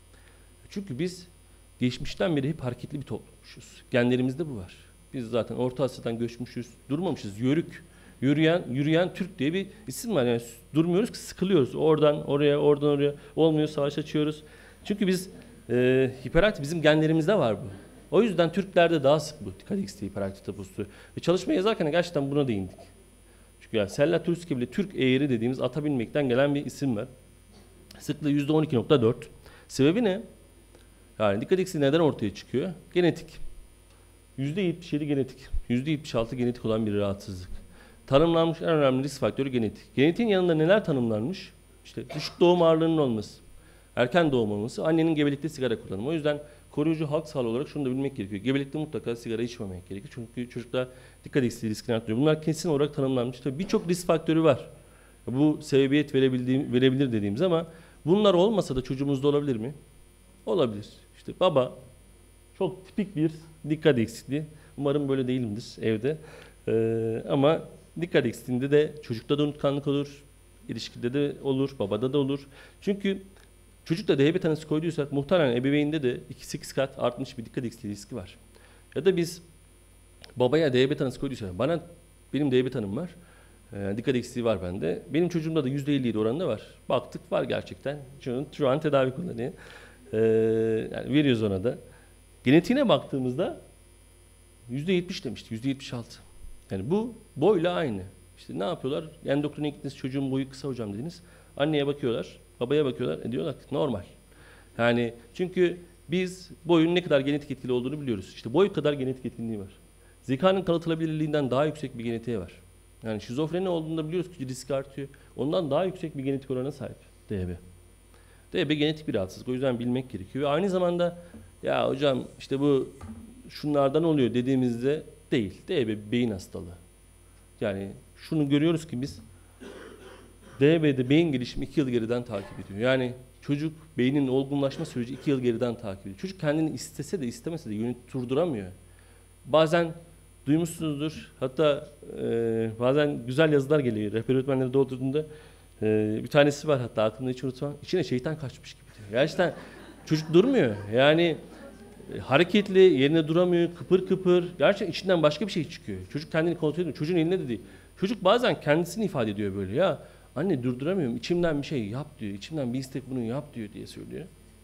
Çünkü biz geçmişten beri hep hareketli bir toplummuşuz. Genlerimizde bu var. Biz zaten Orta Asya'dan göçmüşüz. Durmamışız. Yörük. Yürüyen Türk diye bir isim var. Yani durmuyoruz ki sıkılıyoruz. Oradan oraya, oradan oraya. Olmuyor, savaş açıyoruz. Çünkü biz hiperaktif, bizim genlerimizde var bu. O yüzden Türklerde daha sık bu dikkat eksikliği, hiperaktivite bozukluğu. Ve çalışma yazarken gerçekten buna değindik. Çünkü yani sella turistica bile Türk eğri dediğimiz ata binmekten gelen bir isim var. Sıklığı %12.4. Sebebi ne? Yani dikkat eksikliği neden ortaya çıkıyor? Genetik. %77 genetik. %76 genetik olan bir rahatsızlık. Tanımlanmış en önemli risk faktörü genetik. Genetiğin yanında neler tanımlanmış? İşte düşük doğum ağırlığının olması, erken doğum olması, annenin gebelikte sigara kullanımı. O yüzden koruyucu halk sağlığı olarak şunu da bilmek gerekiyor. Gebelikte mutlaka sigara içmemek gerekiyor. Çünkü çocuklar dikkat eksikliği riskini artırıyor. Bunlar kesin olarak tanımlanmış. Tabii birçok risk faktörü var. Bu sebebiyet verebilir dediğimiz ama bunlar olmasa da çocuğumuzda olabilir mi? Olabilir. İşte baba çok tipik bir dikkat eksikliği. Umarım böyle değilimdir evde. Ama dikkat eksikliğinde de çocukta da unutkanlık olur, ilişkide de olur, babada da olur. Çünkü çocukta diyabet tanısı koyduysak muhtemelen ebeveynde de 2-8 kat artmış bir dikkat eksikliği riski var. Ya da biz babaya diyabet tanısı koyduysak, benim diyabet tanım var, dikkat eksikliği var bende. Benim çocuğumda da %57 oranında var. Baktık var gerçekten. Şu an tedavi kullanıyor. Yani veriyoruz ona da. Genetiğine baktığımızda %70 demişti, %76. Yani bu boyla aynı. İşte ne yapıyorlar? Endokrine gittiniz, çocuğun boyu kısa hocam dediniz. Anneye bakıyorlar, babaya bakıyorlar, diyorlar ki normal. Yani çünkü biz boyun ne kadar genetik etkili olduğunu biliyoruz. İşte boy kadar genetik etkinliği var. Zekanın kalıtılabilirliğinden daha yüksek bir genetiği var. Yani şizofreni olduğunda biliyoruz ki risk artıyor. Ondan daha yüksek bir genetik orana sahip DB. DB genetik bir rahatsızlık. O yüzden bilmek gerekiyor. Ve aynı zamanda ya hocam işte bu şunlardan oluyor dediğimizde değil. DB beyin hastalığı. Yani şunu görüyoruz ki biz DB'de beyin gelişimi 2 yıl geriden takip ediyor. Yani çocuk beyninin olgunlaşma süreci 2 yıl geriden takip ediyor. Çocuk kendini istese de istemese de yönü durduramıyor. Bazen duymuşsunuzdur. Hatta bazen güzel yazılar geliyor. Rehber öğretmenleri doldurduğunda bir tanesi var hatta aklımda hiç unutmam. İçine şeytan kaçmış gibi diyor. Gerçekten çocuk durmuyor. Yani hareketli, yerine duramıyor, kıpır kıpır. Gerçekten içinden başka bir şey çıkıyor. Çocuk kendini kontrol ediyor. Çocuğun elinde de değil. Çocuk bazen kendisini ifade ediyor böyle. Ya anne durduramıyorum. İçimden bir şey yap diyor. İçimden bir istek bunu yap diyor diye söylüyor.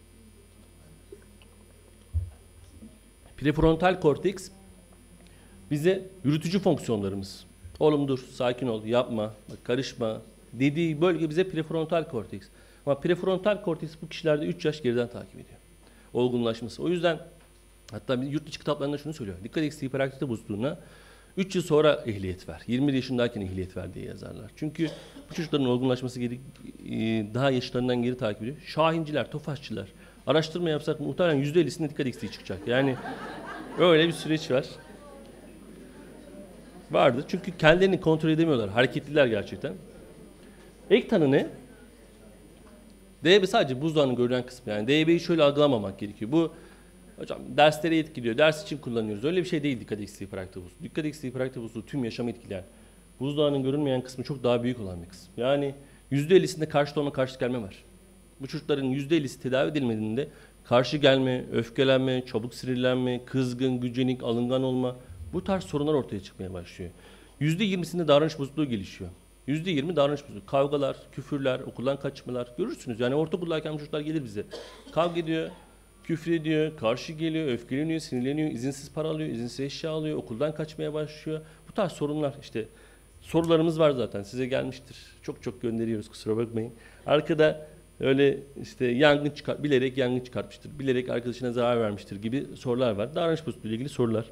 Prefrontal korteks bize yürütücü fonksiyonlarımız. Oğlum dur, sakin ol, yapma, bak, karışma dediği bölge bize prefrontal korteks. Ama prefrontal korteks bu kişilerde 3 yaş geriden takip ediyor. Olgunlaşması. O yüzden hatta yurt dışı kitaplarında şunu söylüyor. Dikkat eksikliği hiperaktivite bozukluğuna 3 yıl sonra ehliyet ver. 21 yaşındayken ehliyet ver diye yazarlar. Çünkü bu çocukların olgunlaşması daha yaşlarından geri takip ediyor. Şahinciler, tofaşçılar. Araştırma yapsak muhtemelen %50'sinde dikkat eksikliği çıkacak. Yani öyle bir süreç var. Vardı. Çünkü kendilerini kontrol edemiyorlar. Hareketliler gerçekten. Ek tanı ne? DB sadece buzdağının görülen kısmı. Yani DB'yi şöyle algılamamak gerekiyor. Bu hocam derslere etkiliyor. Ders için kullanıyoruz. Öyle bir şey değil dikkat eksikliği hiperaktivite bozukluğu. Dikkat eksikliği hiperaktivite bozukluğu tüm yaşamı etkileyen. Buzdağının görünmeyen kısmı çok daha büyük olan bir kısım. Yani %50'sinde karşıt olma, karşıt gelme var. Bu çocukların %50'si tedavi edilmediğinde karşı gelme, öfkelenme, çabuk sinirlenme, kızgın, gücenik, alıngan olma bu tarz sorunlar ortaya çıkmaya başlıyor. %20'sinde davranış bozukluğu gelişiyor. %20 davranış bozukluğu. Kavgalar, küfürler, okuldan kaçmalar. Görürsünüz yani ortaokuldayken çocuklar gelir bize. Kavga ediyor, küfür ediyor, karşı geliyor, öfkeleniyor, sinirleniyor, izinsiz para alıyor, izinsiz eşya alıyor, okuldan kaçmaya başlıyor. Bu tarz sorunlar işte. Sorularımız var zaten size gelmiştir. Çok çok gönderiyoruz kusura bakmayın. Arkada öyle işte bilerek yangın çıkartmıştır, bilerek arkadaşına zarar vermiştir gibi sorular var. Davranış bozukluğu ile ilgili sorular.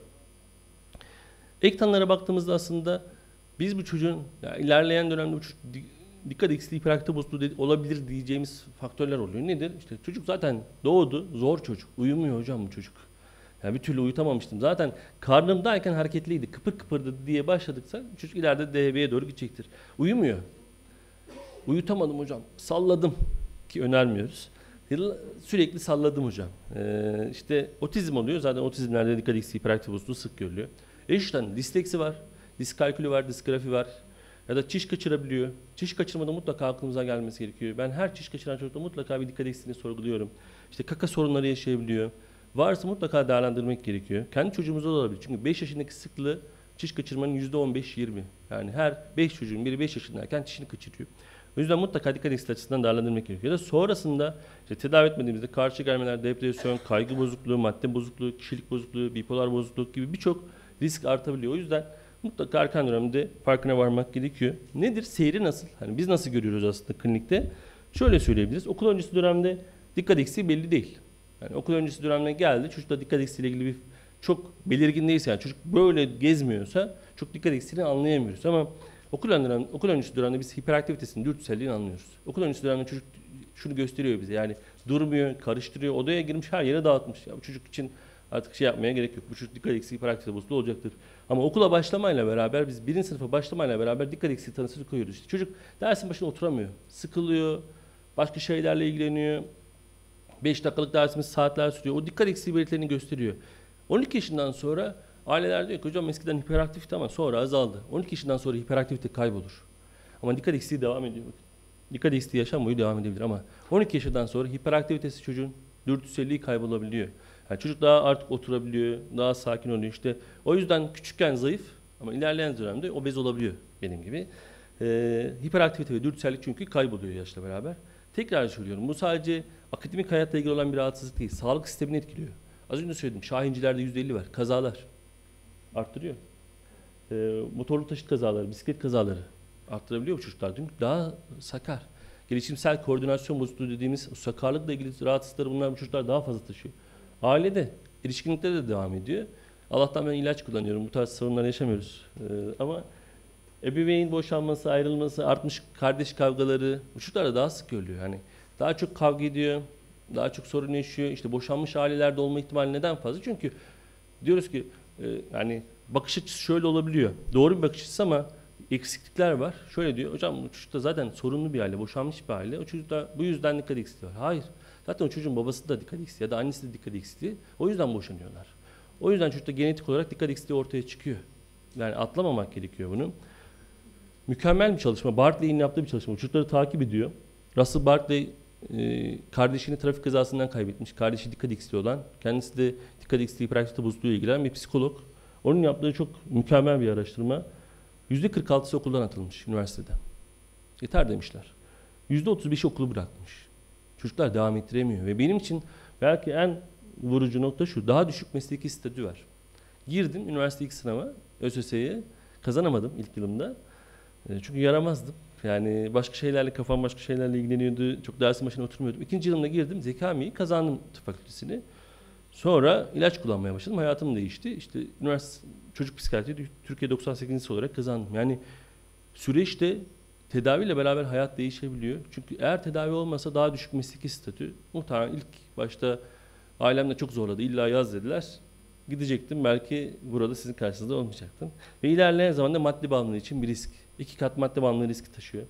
Ek tanılara baktığımızda aslında biz bu çocuğun ilerleyen dönemde bu dikkat eksikliği hiperaktivite bozukluğu olabilir diyeceğimiz faktörler oluyor. Nedir? İşte çocuk zaten doğdu, zor çocuk. Uyumuyor hocam bu çocuk. Yani bir türlü uyutamamıştım. Zaten karnımdayken hareketliydi, kıpır kıpırdı diye başladıksa çocuk ileride DB'ye doğru gidecektir. Uyumuyor. Uyutamadım hocam, salladım ki önermiyoruz. Sürekli salladım hocam. İşte otizm oluyor. Zaten otizmlerde dikkat eksikliği hiperaktivite bozukluğu sık görülüyor. Eşten disleksi var, diskalkülü var, disgrafi var ya da çiş kaçırabiliyor. Çiş kaçırmada mutlaka aklımıza gelmesi gerekiyor. Ben her çiş kaçıran çocukta mutlaka bir dikkat eksikliğini sorguluyorum. İşte kaka sorunları yaşayabiliyor. Varsa mutlaka değerlendirmek gerekiyor. Kendi çocuğumuzda da olabilir. Çünkü 5 yaşındaki sıklığı çiş kaçırmanın %15-20. Yani her 5 çocuğun biri 5 yaşındayken çişini kaçırıyor. O yüzden mutlaka dikkat eksikliği açısından değerlendirmek gerekiyor. Ya da sonrasında işte tedavi etmediğimizde karşı gelmeler, depresyon, kaygı bozukluğu, madde bozukluğu, kişilik bozukluğu, bipolar bozukluk gibi birçok risk artabiliyor. O yüzden mutlaka erken dönemde farkına varmak gerekiyor. Nedir? Seyri nasıl? Hani biz nasıl görüyoruz aslında klinikte? Şöyle söyleyebiliriz. Okul öncesi dönemde dikkat eksiği belli değil. Yani okul öncesi dönemde geldi. Çocukta dikkat eksiğiyle ilgili çok belirgin değilse yani çocuk böyle gezmiyorsa çok dikkat eksiğini anlayamıyoruz. Ama okul öncesi dönemde biz hiperaktivitesini, dürtüselliğini anlıyoruz. Okul öncesi dönemde çocuk şunu gösteriyor bize. Yani durmuyor, karıştırıyor, odaya girmiş her yere dağıtmış. Ya bu çocuk için artık şey yapmaya gerek yok. Bu çocuk dikkat eksiği hiperaktivite bozukluğu olacaktır. Ama okula başlamayla beraber biz 1. sınıfa başlamayla beraber dikkat eksiği tanısını koyuyoruz. İşte çocuk dersin başına oturamıyor. Sıkılıyor. Başka şeylerle ilgileniyor. 5 dakikalık dersimiz saatler sürüyor. O dikkat eksiği belirtilerini gösteriyor. 12 yaşından sonra aileler diyor ki hocam eskiden hiperaktifti ama sonra azaldı. 12 yaşından sonra hiperaktivite kaybolur. Ama dikkat eksiği devam ediyor. Dikkat eksiği yaşam boyu devam edebilir ama 12 yaşından sonra hiperaktivitesi çocuğun dürtüselliği kaybolabiliyor. Yani çocuk daha artık oturabiliyor, daha sakin oluyor. İşte o yüzden küçükken zayıf ama ilerleyen dönemde obez olabiliyor benim gibi. Hiperaktivite ve dürtüsellik çünkü kayboluyor yaşla beraber. Tekrar söylüyorum bu sadece akademik hayatla ilgili olan bir rahatsızlık değil. Sağlık sistemini etkiliyor. Az önce söyledim şahincilerde %50 var. Kazalar arttırıyor. Motorlu taşıt kazaları, bisiklet kazaları arttırabiliyor bu çocuklar. Çünkü daha sakar. Gelişimsel koordinasyon bozukluğu dediğimiz sakarlıkla ilgili rahatsızlıkları bunlar bu çocuklar daha fazla taşıyor. Ailede, erişkinlikte de devam ediyor. Allah'tan ben ilaç kullanıyorum. Bu tarz sorunlar yaşamıyoruz. Ama ebeveyn boşanması, ayrılması, artmış kardeş kavgaları bu çocuklarda daha sık görülüyor. Yani daha çok kavga ediyor, daha çok sorun yaşıyor. İşte boşanmış ailelerde olma ihtimali neden fazla? Çünkü diyoruz ki yani bakış açısı şöyle olabiliyor. Doğru bir bakış açısı ama eksiklikler var. Şöyle diyor, hocam bu çocukta zaten sorunlu bir aile, boşanmış bir aile. O çocukta bu yüzden dikkat eksikliği var. Hayır. Zaten o çocuğun babası da dikkat eksikliği ya da annesi de dikkat eksikliği. O yüzden boşanıyorlar. O yüzden çocukta genetik olarak dikkat eksikliği ortaya çıkıyor. Yani atlamamak gerekiyor bunu. Mükemmel bir çalışma. Bartley'in yaptığı bir çalışma. Çocukları takip ediyor. Russell Bartley kardeşini trafik kazasından kaybetmiş. Kardeşi dikkat eksikliği olan. Kendisi de dikkat eksikliği, hiperaktivite bozukluğuyla ilgilenen bir psikolog. Onun yaptığı çok mükemmel bir araştırma. %46'sı okuldan atılmış üniversitede. Yeter demişler. %35'i okulu bırakmış. Çocuklar devam ettiremiyor. Ve benim için belki en vurucu nokta şu. Daha düşük mesleki statü var. Girdim üniversite ilk sınava. ÖSS'ye. Kazanamadım ilk yılımda. Çünkü yaramazdım. Yani başka şeylerle, kafam başka şeylerle ilgileniyordu. Çok dersin başına oturmuyordum. İkinci yılımda girdim. Zekami'yi kazandım tıp fakültesini. Sonra ilaç kullanmaya başladım. Hayatım değişti. İşte üniversite çocuk psikiyatri Türkiye 98'si olarak kazandım. Yani süreçte tedaviyle beraber hayat değişebiliyor. Çünkü eğer tedavi olmasa daha düşük mesleki statü. Muhtemelen ilk başta ailem de çok zorladı. İlla yaz dediler. Gidecektim. Belki burada sizin karşınızda olmayacaktım. Ve ilerleyen zamanda madde bağımlılığı için bir risk. 2 kat madde bağımlılığı riski taşıyor.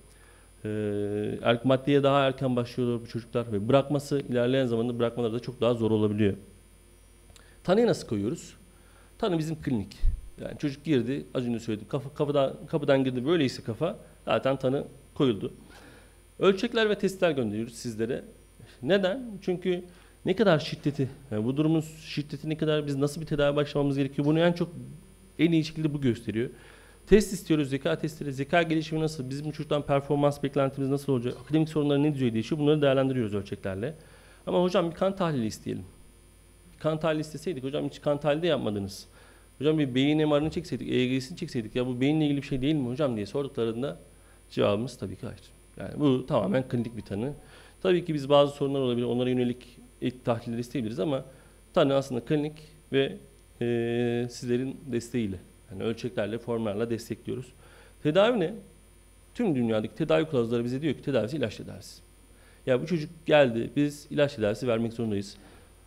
Maddeye daha erken başlıyorlar bu çocuklar ve bırakması ilerleyen zamanda bırakmaları da çok daha zor olabiliyor. Tanıyı nasıl koyuyoruz? Tanı bizim klinik. Yani çocuk girdi, az önce söyledim, kapıdan girdi, böyleyse kafa, zaten tanı koyuldu. Ölçekler ve testler gönderiyoruz sizlere. Neden? Çünkü ne kadar şiddeti, yani bu durumun şiddeti ne kadar, biz nasıl bir tedavi başlamamız gerekiyor, bunu en iyi şekilde bu gösteriyor. Test istiyoruz, zeka testleri, zeka gelişimi nasıl, bizim çocuktan performans beklentimiz nasıl olacak, akademik sorunları ne düzeyde değişiyor, bunları değerlendiriyoruz ölçeklerle. Ama hocam bir kan tahlili isteyelim. Kan tahlili isteseydik, hocam hiç kan tahlili de yapmadınız. Hocam bir beyin MR'ını çekseydik, EEG'sini çekseydik, ya bu beyinle ilgili bir şey değil mi hocam diye sorduklarında cevabımız tabii ki hayır. Yani bu tamamen klinik bir tanı. Tabii ki biz bazı sorunlar olabilir, onlara yönelik ek tahlilleri isteyebiliriz ama tanı aslında klinik ve sizlerin desteğiyle, yani ölçeklerle, formlarla destekliyoruz. Tedavi ne? Tüm dünyadaki tedavi kılavuzları bize diyor ki tedavisi ilaç tedavisi. Ya bu çocuk geldi, biz ilaç tedavisi vermek zorundayız.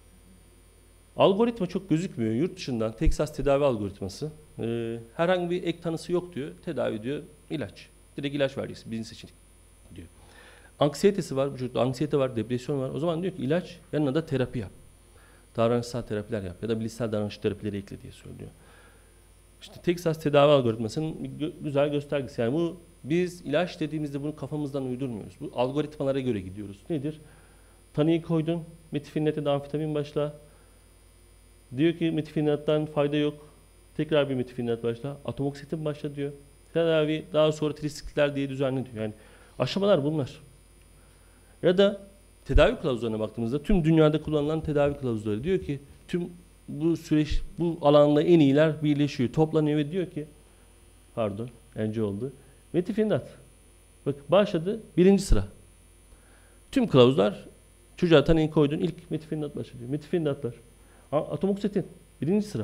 Algoritma çok gözükmüyor. Yurt dışından Texas tedavi algoritması. Herhangi bir ek tanısı yok diyor. Tedavi diyor, ilaç. Direkt ilaç vereceksin, birinci seçenek diyor. Anksiyetesi var, bu çocukta anksiyete var, depresyon var. O zaman diyor ki ilaç, yanına da terapi yap. Davranışsal terapiler yap ya da bilişsel davranış terapileri ekle diye söylüyor. İşte Texas tedavi algoritmasının güzel göstergesi. Yani bu, biz ilaç dediğimizde bunu kafamızdan uydurmuyoruz. Bu algoritmalara göre gidiyoruz. Nedir? Tanıyı koydun, metifenlet ya da amfetamin başla. Diyor ki metifenattan fayda yok. Tekrar bir metifenat başla. Atomoksitin başla diyor. Tedavi daha sonra trisikler diye düzenleniyor. Yani aşamalar bunlar. Ya da tedavi kılavuzlarına baktığımızda tüm dünyada kullanılan tedavi kılavuzları diyor ki tüm bu süreç, bu alanda en iyiler birleşiyor. Toplanıyor ve diyor ki önce oldu. Metifenat. Bak başladı 1. sıra. Tüm kılavuzlar çocuğa tanıyı koydun ilk metifenat başlıyor. Metifenatlar. Atomoksitin 1. sıra.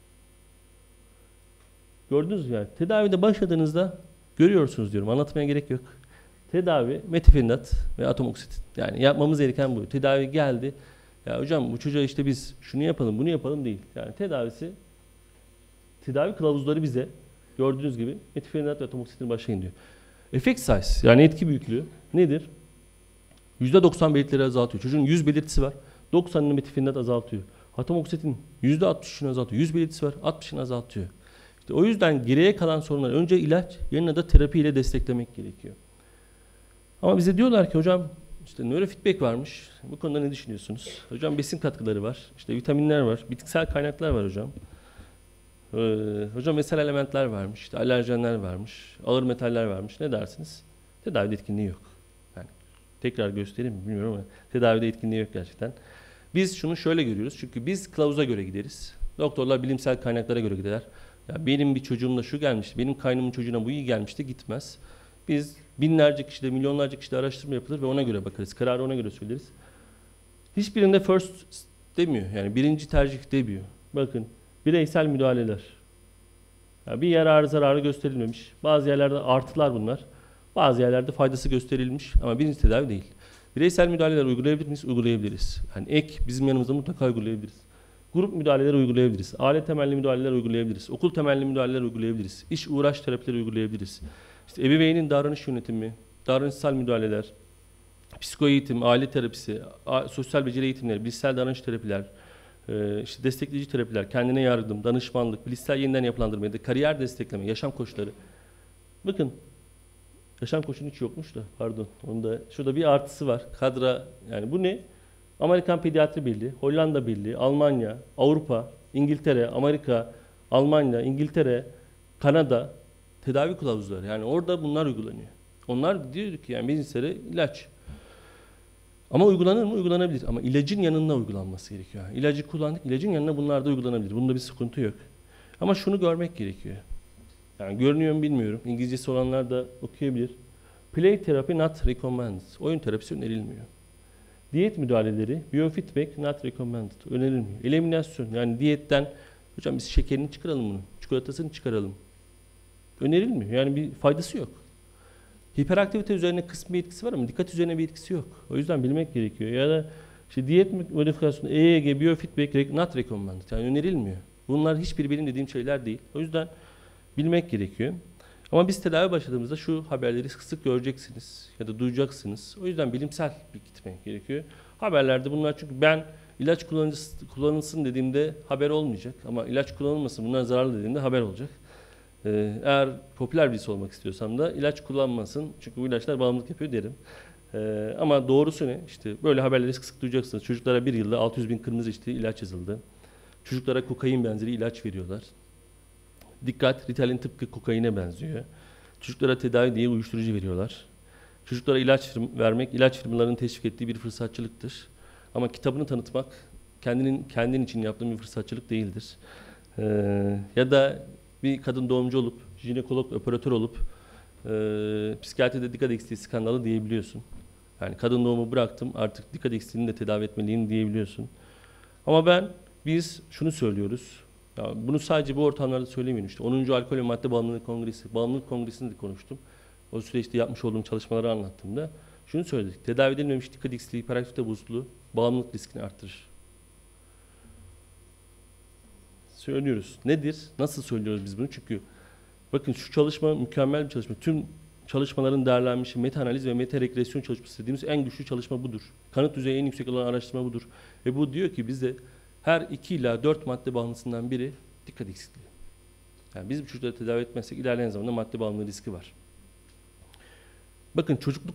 Gördünüz mü yani? Tedavide başladığınızda görüyorsunuz diyorum. Anlatmaya gerek yok. Tedavi, metifenat ve atomoksitin. Yani yapmamız gereken bu. Tedavi geldi. Ya hocam bu çocuğa işte biz şunu yapalım, bunu yapalım değil. Yani tedavi kılavuzları bize gördüğünüz gibi metifenat ve atomoksitin başlayın diyor. Effect size yani etki büyüklüğü nedir? %90 belirtileri azaltıyor. Çocuğun 100 belirtisi var. 90'ını metifenat azaltıyor. Atomoksitin %60'ını azaltıyor. 100 belirtisi var. 60'ını azaltıyor. İşte o yüzden geriye kalan sorunlar önce ilaç, yanına da terapiyle desteklemek gerekiyor. Ama bize diyorlar ki hocam işte nörofeedback varmış. Bu konuda ne düşünüyorsunuz? Hocam besin katkıları var. İşte vitaminler var. Bitkisel kaynaklar var hocam. Hocam mesel elementler varmış. İşte alerjenler varmış. Ağır metaller varmış. Ne dersiniz? Tedavide etkinliği yok. Yani tekrar göstereyim mi bilmiyorum ama tedavide etkinliği yok gerçekten. Biz şunu şöyle görüyoruz. Çünkü biz kılavuza göre gideriz. Doktorlar bilimsel kaynaklara göre gider. Ya benim bir çocuğumda şu gelmişti. Benim kaynımın çocuğuna bu iyi gelmişti. Gitmez. Biz binlerce kişide, milyonlarca kişide araştırma yapılır ve ona göre bakarız. Kararı ona göre söyleriz. Hiçbirinde first demiyor. Yani birinci tercih demiyor. Bakın bireysel müdahaleler. Yani bir yararı zararı gösterilmemiş. Bazı yerlerde artılar bunlar. Bazı yerlerde faydası gösterilmiş ama birinci tedavi değil. Bireysel müdahaleler uygulayabilir miyiz? Uygulayabiliriz. Yani ek bizim yanımızda mutlaka uygulayabiliriz. grup müdahaleleri uygulayabiliriz. Aile temelli müdahaleler uygulayabiliriz. Okul temelli müdahaleler uygulayabiliriz. İş uğraş terapileri uygulayabiliriz. İşte ebeveynin davranış yönetimi, davranışsal müdahaleler, psikoeğitim, aile terapisi, sosyal beceri eğitimleri, bilişsel davranış terapiler, işte destekleyici terapiler, kendine yardım, danışmanlık, bilişsel yeniden yapılandırma ya da kariyer destekleme, yaşam koçları. Bakın, yaşam koçunun hiç yokmuş da, pardon. Onda şurada bir artısı var. Kadra, yani bu ne? Amerikan Pediatri Birliği, Hollanda Birliği, Almanya, Avrupa, İngiltere, Amerika, Almanya, İngiltere, Kanada tedavi kılavuzları. Yani orada bunlar uygulanıyor. Onlar diyor ki yani bizimsere ilaç. Ama uygulanır mı? Uygulanabilir. Ama ilacın yanına uygulanması gerekiyor. Yani ilacı kullandık, ilacın yanına bunlar da uygulanabilir. Bunda bir sıkıntı yok. Ama şunu görmek gerekiyor. Yani görünüyor mu bilmiyorum. İngilizcesi olanlar da okuyabilir. Play therapy not recommended. Oyun terapisi önerilmiyor. Diyet müdahaleleri, biofeedback not recommended. Önerilmiyor. Eliminasyon, yani diyetten hocam biz şekerini çıkaralım bunun, çikolatasını çıkaralım. Önerilmiyor. Yani bir faydası yok. Hiperaktivite üzerine kısmi bir etkisi var ama dikkat üzerine bir etkisi yok. O yüzden bilmek gerekiyor. Ya da işte diyet modifikasyonu, EEG, biofeedback not recommended. Yani önerilmiyor. Bunlar hiçbiri benim dediğim şeyler değil. O yüzden bilmek gerekiyor. Ama biz tedavi başladığımızda şu haberleri sık sık göreceksiniz ya da duyacaksınız. O yüzden bilimsel bir gitmek gerekiyor. Haberlerde bunlar, çünkü ben ilaç kullanılsın dediğimde haber olmayacak. Ama ilaç kullanılmasın, bunlar zararlı dediğimde haber olacak. Eğer popüler birisi olmak istiyorsam da ilaç kullanmasın çünkü bu ilaçlar bağımlılık yapıyor derim. Ama doğrusu ne? İşte böyle haberleri sık sık duyacaksınız. Çocuklara bir yılda 600 bin kırmızı reçeteli ilaç yazıldı. Çocuklara kokain benzeri ilaç veriyorlar. Dikkat, Ritalin tıpkı kokaine benziyor. Çocuklara tedavi diye uyuşturucu veriyorlar. Çocuklara ilaç vermek, ilaç firmalarının teşvik ettiği bir fırsatçılıktır. Ama kitabını tanıtmak kendin için yaptığın bir fırsatçılık değildir. Ya da bir kadın doğumcu olup, jinekolog, operatör olup psikiyatride dikkat eksikliği skandalı diyebiliyorsun. Yani kadın doğumu bıraktım, artık dikkat eksikliğini de tedavi etmeliyim diyebiliyorsun. Ama biz şunu söylüyoruz. Ya bunu sadece bu ortamlarda söylemiyorum. İşte 10. Alkol ve Madde Bağımlılığı Kongresi, Bağımlılık Kongresi'nde de konuştum. O süreçte yapmış olduğum çalışmaları anlattığımda şunu söyledik. Tedavi edilmemiş dikkat eksikliği, hiperaktivite bozukluğu bağımlılık riskini artırır. Söylüyoruz. Nedir? Nasıl söylüyoruz biz bunu? Çünkü bakın şu çalışma mükemmel bir çalışma. Tüm çalışmaların değerlenmişi meta-analiz ve meta-regresyon çalışması dediğimiz en güçlü çalışma budur. Kanıt düzeyi en yüksek olan araştırma budur. Ve bu diyor ki bize her 2 ila 4 madde bağımlısından biri dikkat eksikliği. Yani biz bu çocukları tedavi etmezsek ilerleyen zamanda madde bağımlılığı riski var. Bakın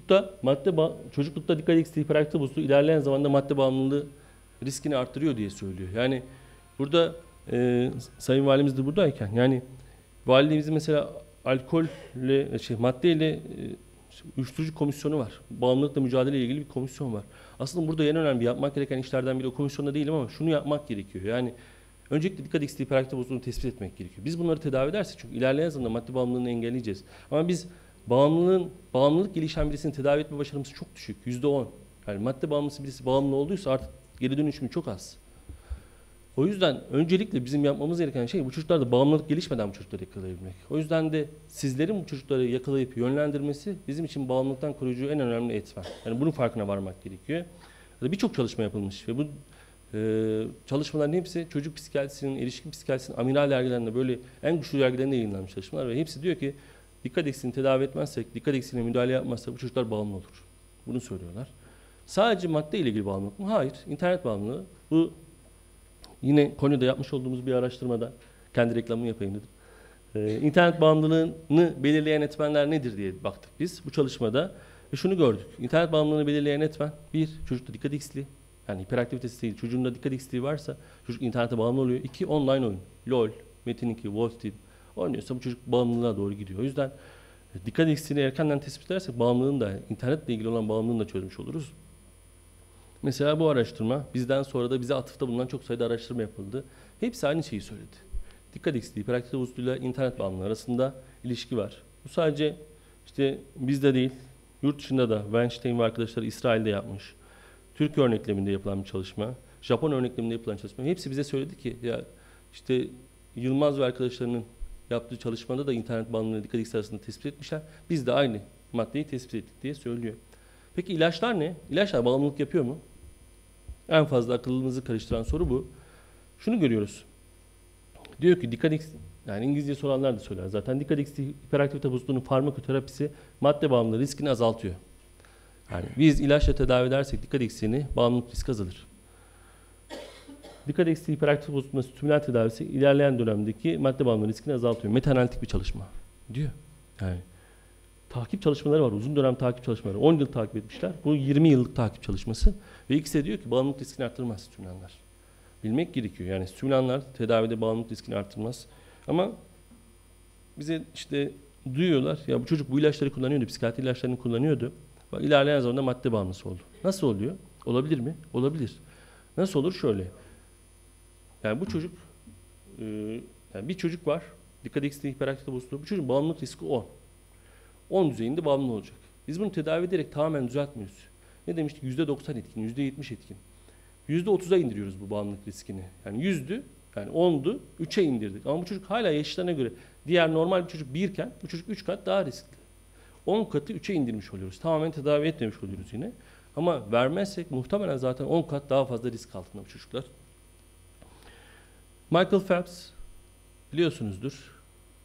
çocuklukta dikkat eksikliği, hiperaktivite bozukluğu ilerleyen zamanda madde bağımlılığı riskini arttırıyor diye söylüyor. Yani burada Sayın Valimiz de buradayken, yani valiliğimizin mesela alkolle, maddeyle uyuşturucu komisyonu var. Bağımlılıkla mücadeleyle ilgili bir komisyon var. Aslında burada en önemli yapmak gereken işlerden biri, o komisyonda değilim ama şunu yapmak gerekiyor. Yani öncelikle dikkat eksikliği, hiperaktivite bozukluğunu tespit etmek gerekiyor. Biz bunları tedavi edersek, çünkü ilerleyen zamanda madde bağımlılığını engelleyeceğiz. Ama biz bağımlılık gelişen birisini tedavi etme başarımız çok düşük. %10. Yani madde bağımlısı birisi bağımlı olduysa artık geri dönüşümü çok az. O yüzden öncelikle bizim yapmamız gereken şey bu çocuklarda bağımlılık gelişmeden bu çocukları yakalayabilmek. O yüzden de sizlerin bu çocukları yakalayıp yönlendirmesi bizim için bağımlılıktan koruyucu en önemli etmen. Yani bunun farkına varmak gerekiyor. Birçok çalışma yapılmış ve bu çalışmaların hepsi çocuk psikiyatrisinin, erişkin psikiyatrisinin amiral dergilerinde, böyle en güçlü dergilerinde yayınlanmış çalışmalar ve hepsi diyor ki dikkat eksikliğini tedavi etmezsek, dikkat eksikliğine müdahale yapmazsak bu çocuklar bağımlı olur. Bunu söylüyorlar. Sadece madde ile ilgili bağımlılık mı? Hayır. İnternet bağımlılığı. Bu yine Konya'da yapmış olduğumuz bir araştırmada, kendi reklamını yapayım dedim. İnternet bağımlılığını belirleyen etmenler nedir diye baktık biz bu çalışmada. Ve şunu gördük. İnternet bağımlılığını belirleyen etmen, bir, çocukta dikkat eksikliği. Yani hiperaktivitesi değil, çocuğunda dikkat eksikliği varsa çocuk internete bağımlı oluyor. 2, online oyun. LOL, Metin 2, Wolf Team oynuyorsa bu çocuk bağımlılığa doğru gidiyor. O yüzden dikkat eksikliğini erkenden tespit edersek bağımlılığın da, internetle ilgili olan bağımlılığını da çözmüş oluruz. Mesela bu araştırma, bizden sonra da bize atıfta bulunan çok sayıda araştırma yapıldı. Hepsi aynı şeyi söyledi. Dikkat eksikliği, hiperaktivite bozukluğuyla internet bağımlılığı arasında ilişki var. Bu sadece işte bizde değil, yurt dışında da Weinstein ve arkadaşları İsrail'de yapmış. Türk örnekleminde yapılan bir çalışma, Japon örnekleminde yapılan çalışma. Hepsi bize söyledi ki ya işte Yılmaz ve arkadaşlarının yaptığı çalışmada da internet bağımlılığı dikkat eksikliği arasında tespit etmişler. Biz de aynı maddeyi tespit ettik diye söylüyor. Peki ilaçlar ne? İlaçlar bağımlılık yapıyor mu? En fazla akıllımızı karıştıran soru bu. şunu görüyoruz. Diyor ki dikkat eksikliği, yani İngilizce soranlar da söyler zaten, dikkat eksikliği hiperaktivite bozukluğunun farmakoterapisi madde bağımlılığı riskini azaltıyor. Yani biz ilaçla tedavi edersek dikkat eksikliğini, bağımlılık riski azalır. Dikkat eksikliği hiperaktivite bozukluğuna stimülan tedavisi ilerleyen dönemdeki madde bağımlılığı riskini azaltıyor. Metaanalitik bir çalışma diyor. Yani takip çalışmaları var. Uzun dönem takip çalışmaları. 10 yıl takip etmişler. Bu 20 yıllık takip çalışması. Ve ikisi de diyor ki bağımlılık riskini arttırmaz stimülanlar. Bilmek gerekiyor. Yani stimülanlar tedavide bağımlılık riskini arttırmaz. Ama bize işte duyuyorlar. Ya bu çocuk bu ilaçları kullanıyordu. Psikiyatri ilaçlarını kullanıyordu. Bak, ilerleyen zamanda madde bağımlısı oldu. Nasıl oluyor? Olabilir mi? Olabilir. Nasıl olur? Şöyle. Yani bu çocuk yani bir çocuk var. Dikkat eksikliği hiperaktivite bozukluğu. Bu çocuğun bağımlılık riski 10. 10 düzeyinde bağımlı olacak. Biz bunu tedavi ederek tamamen düzeltmiyoruz. Ne demiştik? %90 etkin, %70 etkin. %30'a indiriyoruz bu bağımlılık riskini. Yani 100'dü, yani 10'du, 3'e indirdik. Ama bu çocuk hala yaşlarına göre diğer normal bir çocuk 1 iken bu çocuk 3 kat daha riskli. 10 katı 3'e indirmiş oluyoruz. Tamamen tedavi etmemiş oluyoruz yine. Ama vermezsek muhtemelen zaten 10 kat daha fazla risk altında bu çocuklar. Michael Phelps biliyorsunuzdur.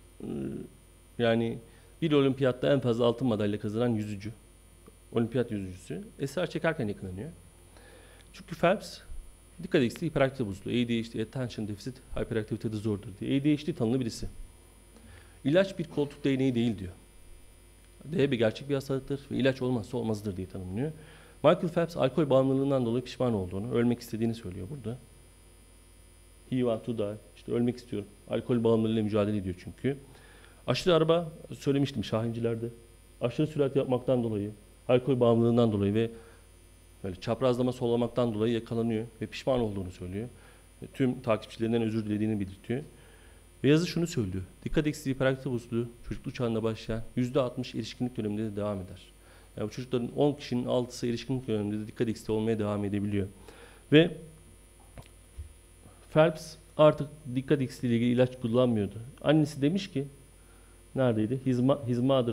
Yani bir olimpiyatta en fazla altın madalya kazanan yüzücü. Olimpiyat yüzücüsü. Esrar çekerken yakalanıyor. Çünkü Phelps dikkat eksikliği hiperaktivite bozukluğu. ADHD, Attention Deficit Hyperactivity Disorder diye. ADHD tanılı birisi. İlaç bir koltuk değneği değil diyor. DHB gerçek bir hastalıktır ve ilaç olmazsa olmazdır diye tanımlıyor. Michael Phelps alkol bağımlılığından dolayı pişman olduğunu, ölmek istediğini söylüyor burada. He want to die. İşte ölmek istiyorum. Alkol bağımlılığıyla mücadele ediyor çünkü. Aşırı araba, söylemiştim Şahincilerde. Aşırı sürat yapmaktan dolayı, alkol bağımlılığından dolayı ve böyle çaprazlama sollamaktan dolayı yakalanıyor ve pişman olduğunu söylüyor. Tüm takipçilerinden özür dilediğini belirtiyor. Ve yazı şunu söylüyor. Dikkat eksikliği hiperaktivite bozukluğu çocukluk çağında başlayan %60 erişkinlik döneminde de devam eder. Yani bu çocukların 10 kişinin 6'sı erişkinlik döneminde de dikkat eksikliği olmaya devam edebiliyor. Ve Phelps artık dikkat eksikliği ile ilgili ilaç kullanmıyordu. Annesi demiş ki, neredeydi? His mother.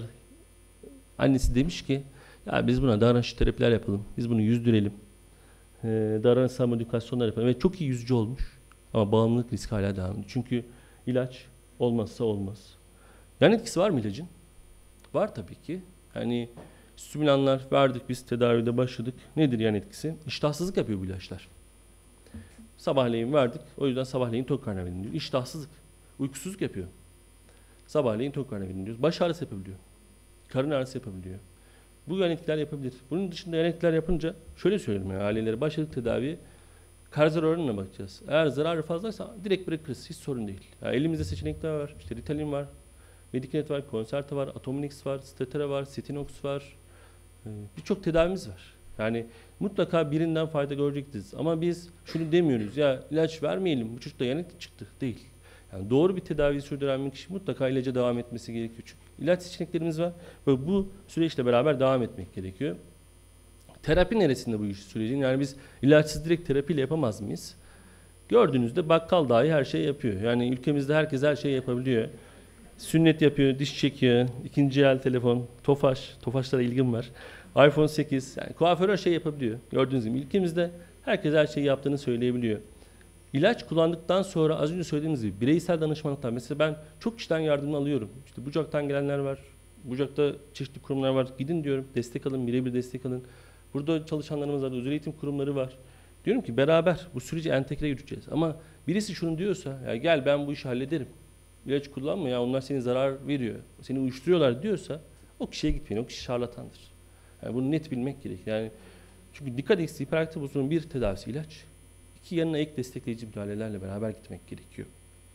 Annesi demiş ki, ya biz buna davranış terapiler yapalım. Biz bunu yüzdürelim. Davranışsal modifikasyonlar yapalım. Ve çok iyi yüzücü olmuş. Ama bağımlılık riski hala devam ediyor. Çünkü ilaç olmazsa olmaz. Yan etkisi var mı ilacın? Var tabii ki. Yani stimülanlar verdik, biz tedavide başladık. Nedir yan etkisi? İştahsızlık yapıyor bu ilaçlar. Sabahleyin verdik. O yüzden sabahleyin tok karnına verin diyor. İştahsızlık. Uykusuzluk yapıyor. Sabahleyin tok karnına verin diyoruz. Baş ağrısı yapabiliyor. Karın ağrısı yapabiliyor. Bu yan etkiler yapabilir. Bunun dışında yan etkiler yapınca şöyle söyleyeyim ya, ailelere başladık tedaviye. Kar zarar oranına bakacağız. Eğer zararı fazlaysa direkt bırakırız. Hiç sorun değil. Yani elimizde seçenekler var. İşte Ritalin var. Medikinet var. Concerta var. Atominix var. Statera var. Cetinox var. Birçok tedavimiz var. Yani mutlaka birinden fayda göreceksiniz. Ama biz şunu demiyoruz. Ya ilaç vermeyelim. Bu çocukta yan etki çıktı. Değil. Yani doğru bir tedaviyi sürdüren bir kişi mutlaka ilaca devam etmesi gerekiyor. Çünkü ilaç seçeneklerimiz var ve bu süreçle beraber devam etmek gerekiyor. Terapi neresinde bu iş sürecin? Yani biz ilaçsız direkt terapiyle yapamaz mıyız? Gördüğünüzde bakkal dahi her şeyi yapıyor. Yani ülkemizde herkes her şeyi yapabiliyor. Sünnet yapıyor, diş çekiyor, ikinci el telefon, tofaş, tofaşlara ilgim var. iPhone 8, yani kuaför her şey yapabiliyor. Gördüğünüz gibi ülkemizde herkes her şeyi yaptığını söyleyebiliyor. İlaç kullandıktan sonra az önce söylediğimiz gibi bireysel danışmanlıklar. Mesela ben çok kişiden yardım alıyorum. İşte Bucak'tan gelenler var. Bucak'ta çeşitli kurumlar var. Gidin diyorum, destek alın, birebir destek alın. Burada çalışanlarımız var, özel eğitim kurumları var. Diyorum ki beraber bu süreci entegre yürüteceğiz. Ama birisi şunu diyorsa, ya gel ben bu işi hallederim. İlaç kullanma ya, onlar seni zarar veriyor. Seni uyuşturuyorlar diyorsa o kişiye gitmeyin, o kişi şarlatandır. Yani bunu net bilmek gerek. Yani çünkü dikkat eksikliği hiperaktivite bozukluğunun bir tedavisi ilaç. İki yanına ek destekleyici müdahalelerle beraber gitmek gerekiyor.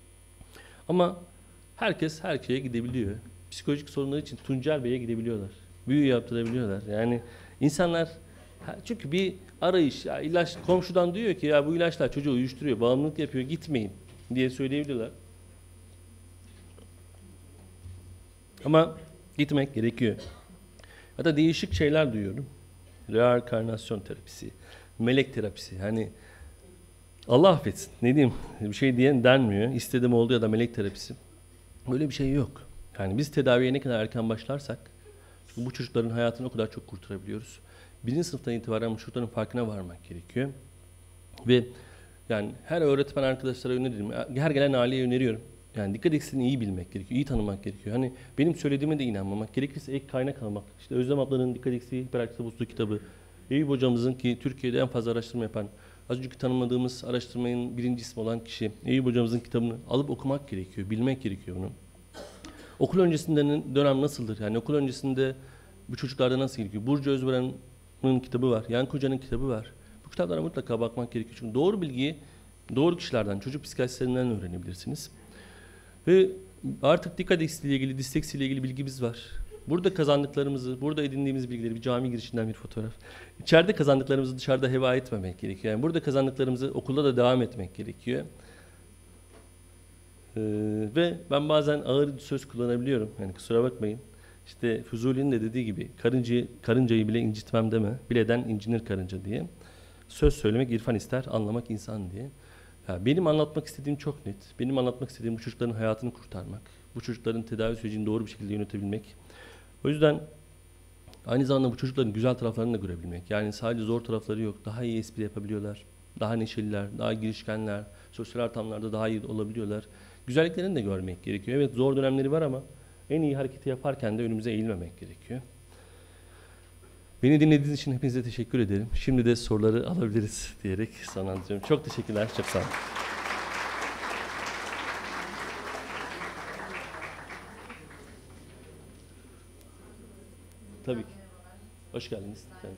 Ama herkes her şeye gidebiliyor. Psikolojik sorunlar için Tuncer Bey'e gidebiliyorlar. Büyü yaptırabiliyorlar. Yani insanlar çünkü bir arayış, ya ilaç komşudan diyor ki ya bu ilaçlar çocuğu uyuşturuyor, bağımlılık yapıyor, gitmeyin diye söyleyebiliyorlar. Ama gitmek gerekiyor. Hatta değişik şeyler duyuyorum. Reenkarnasyon terapisi, melek terapisi. Hani Allah affetsin. Ne diyeyim? Bir şey diyen denmiyor. İstedim oldu ya da melek terapisi. Böyle bir şey yok. Yani biz tedaviye ne kadar erken başlarsak bu çocukların hayatını o kadar çok kurtarabiliyoruz. Birinci sınıftan itibaren bu çocukların farkına varmak gerekiyor. Ve Yani her öğretmen arkadaşlara öneririm. Her gelen aileye öneriyorum. Yani dikkat eksikliğini iyi bilmek gerekiyor, iyi tanımak gerekiyor. Hani benim söylediğime de inanmamak, gerekirse ek kaynak almak. İşte Özlem ablanın dikkat eksikliği hiperaktif bozukluğu kitabı, Eyüp hocamızın ki Türkiye'de en fazla araştırma yapan, az önceki tanımadığımız araştırmanın birinci ismi olan kişi, Eyüp hocamızın kitabını alıp okumak gerekiyor, bilmek gerekiyor bunu. Okul öncesinden dönem nasıldır? Yani okul öncesinde bu çocuklarda nasıl gerekiyor? Burcu Özvaran'ın kitabı var, Yankı Hoca'nın kitabı var. Bu kitaplara mutlaka bakmak gerekiyor. Çünkü doğru bilgiyi doğru kişilerden, çocuk psikiyatristlerinden öğrenebilirsiniz. Ve artık dikkat eksikliği ile ilgili, disleksi ile ilgili bilgimiz var. Burada kazandıklarımızı, burada edindiğimiz bilgileri, bir cami girişinden bir fotoğraf. İçeride kazandıklarımızı dışarıda heba etmemek gerekiyor. Yani burada kazandıklarımızı okulda da devam etmek gerekiyor. Ve ben bazen ağır söz kullanabiliyorum. Yani kusura bakmayın. İşte Fuzuli'nin de dediği gibi karıncayı bile incitmem deme. Bileden incinir karınca diye. Söz söylemek irfan ister, anlamak insan diye. Ya benim anlatmak istediğim çok net. Benim anlatmak istediğim bu çocukların hayatını kurtarmak. Bu çocukların tedavi sürecini doğru bir şekilde yönetebilmek. O yüzden aynı zamanda bu çocukların güzel taraflarını da görebilmek. Yani sadece zor tarafları yok. Daha iyi espri yapabiliyorlar. Daha neşeliler, daha girişkenler. Sosyal ortamlarda daha iyi olabiliyorlar. Güzelliklerini de görmek gerekiyor. Evet zor dönemleri var ama en iyi hareketi yaparken de önümüze eğilmemek gerekiyor. Beni dinlediğiniz için hepinize teşekkür ederim. Şimdi de soruları alabiliriz diyerek sonlandırıyorum. Çok teşekkürler, çok sağ olun. Tabii ki. Hoş geldiniz. Evet.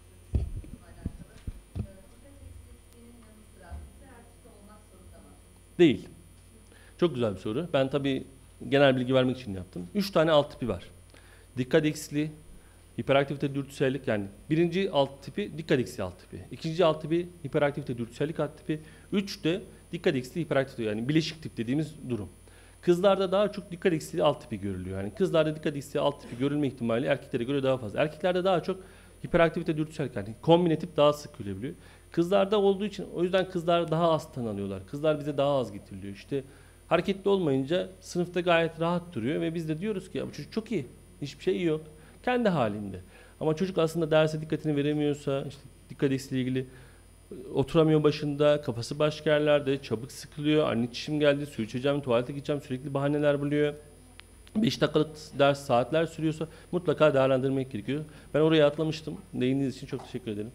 Değil. Çok güzel bir soru. Ben tabii genel bilgi vermek için yaptım. 3 tane alt tipi var. Dikkat eksikliği, hiperaktivite dürtüsellik, yani birinci alt tipi dikkat eksikliği alt tipi. İkinci alt tipi hiperaktivite dürtüsellik alt tipi. 3 de dikkat eksikliği hiperaktivite, yani bileşik tip dediğimiz durum. Kızlarda daha çok dikkat eksikliği alt tipi görülüyor. Yani kızlarda dikkat eksikliği alt tipi görülme ihtimali erkeklere göre daha fazla. Erkeklerde daha çok hiperaktivite dürtüsellik, yani kombine tip daha sık görülebiliyor. Kızlarda olduğu için o yüzden kızlar daha az tanınıyorlar. Kızlar bize daha az getiriliyor. İşte hareketli olmayınca sınıfta gayet rahat duruyor ve biz de diyoruz ki ya bu çocuk çok iyi. Hiçbir şey yok. Kendi halinde. Ama çocuk aslında derse dikkatini veremiyorsa, işte dikkat eksikliği ilgili oturamıyor başında, kafası başka yerlerde, çabuk sıkılıyor, anne çişim geldi, su içeceğim, tuvalete gideceğim, sürekli bahaneler buluyor. 5 dakikalık ders saatler sürüyorsa mutlaka değerlendirmek gerekiyor. Ben oraya atlamıştım. Değindiğiniz için çok teşekkür ederim.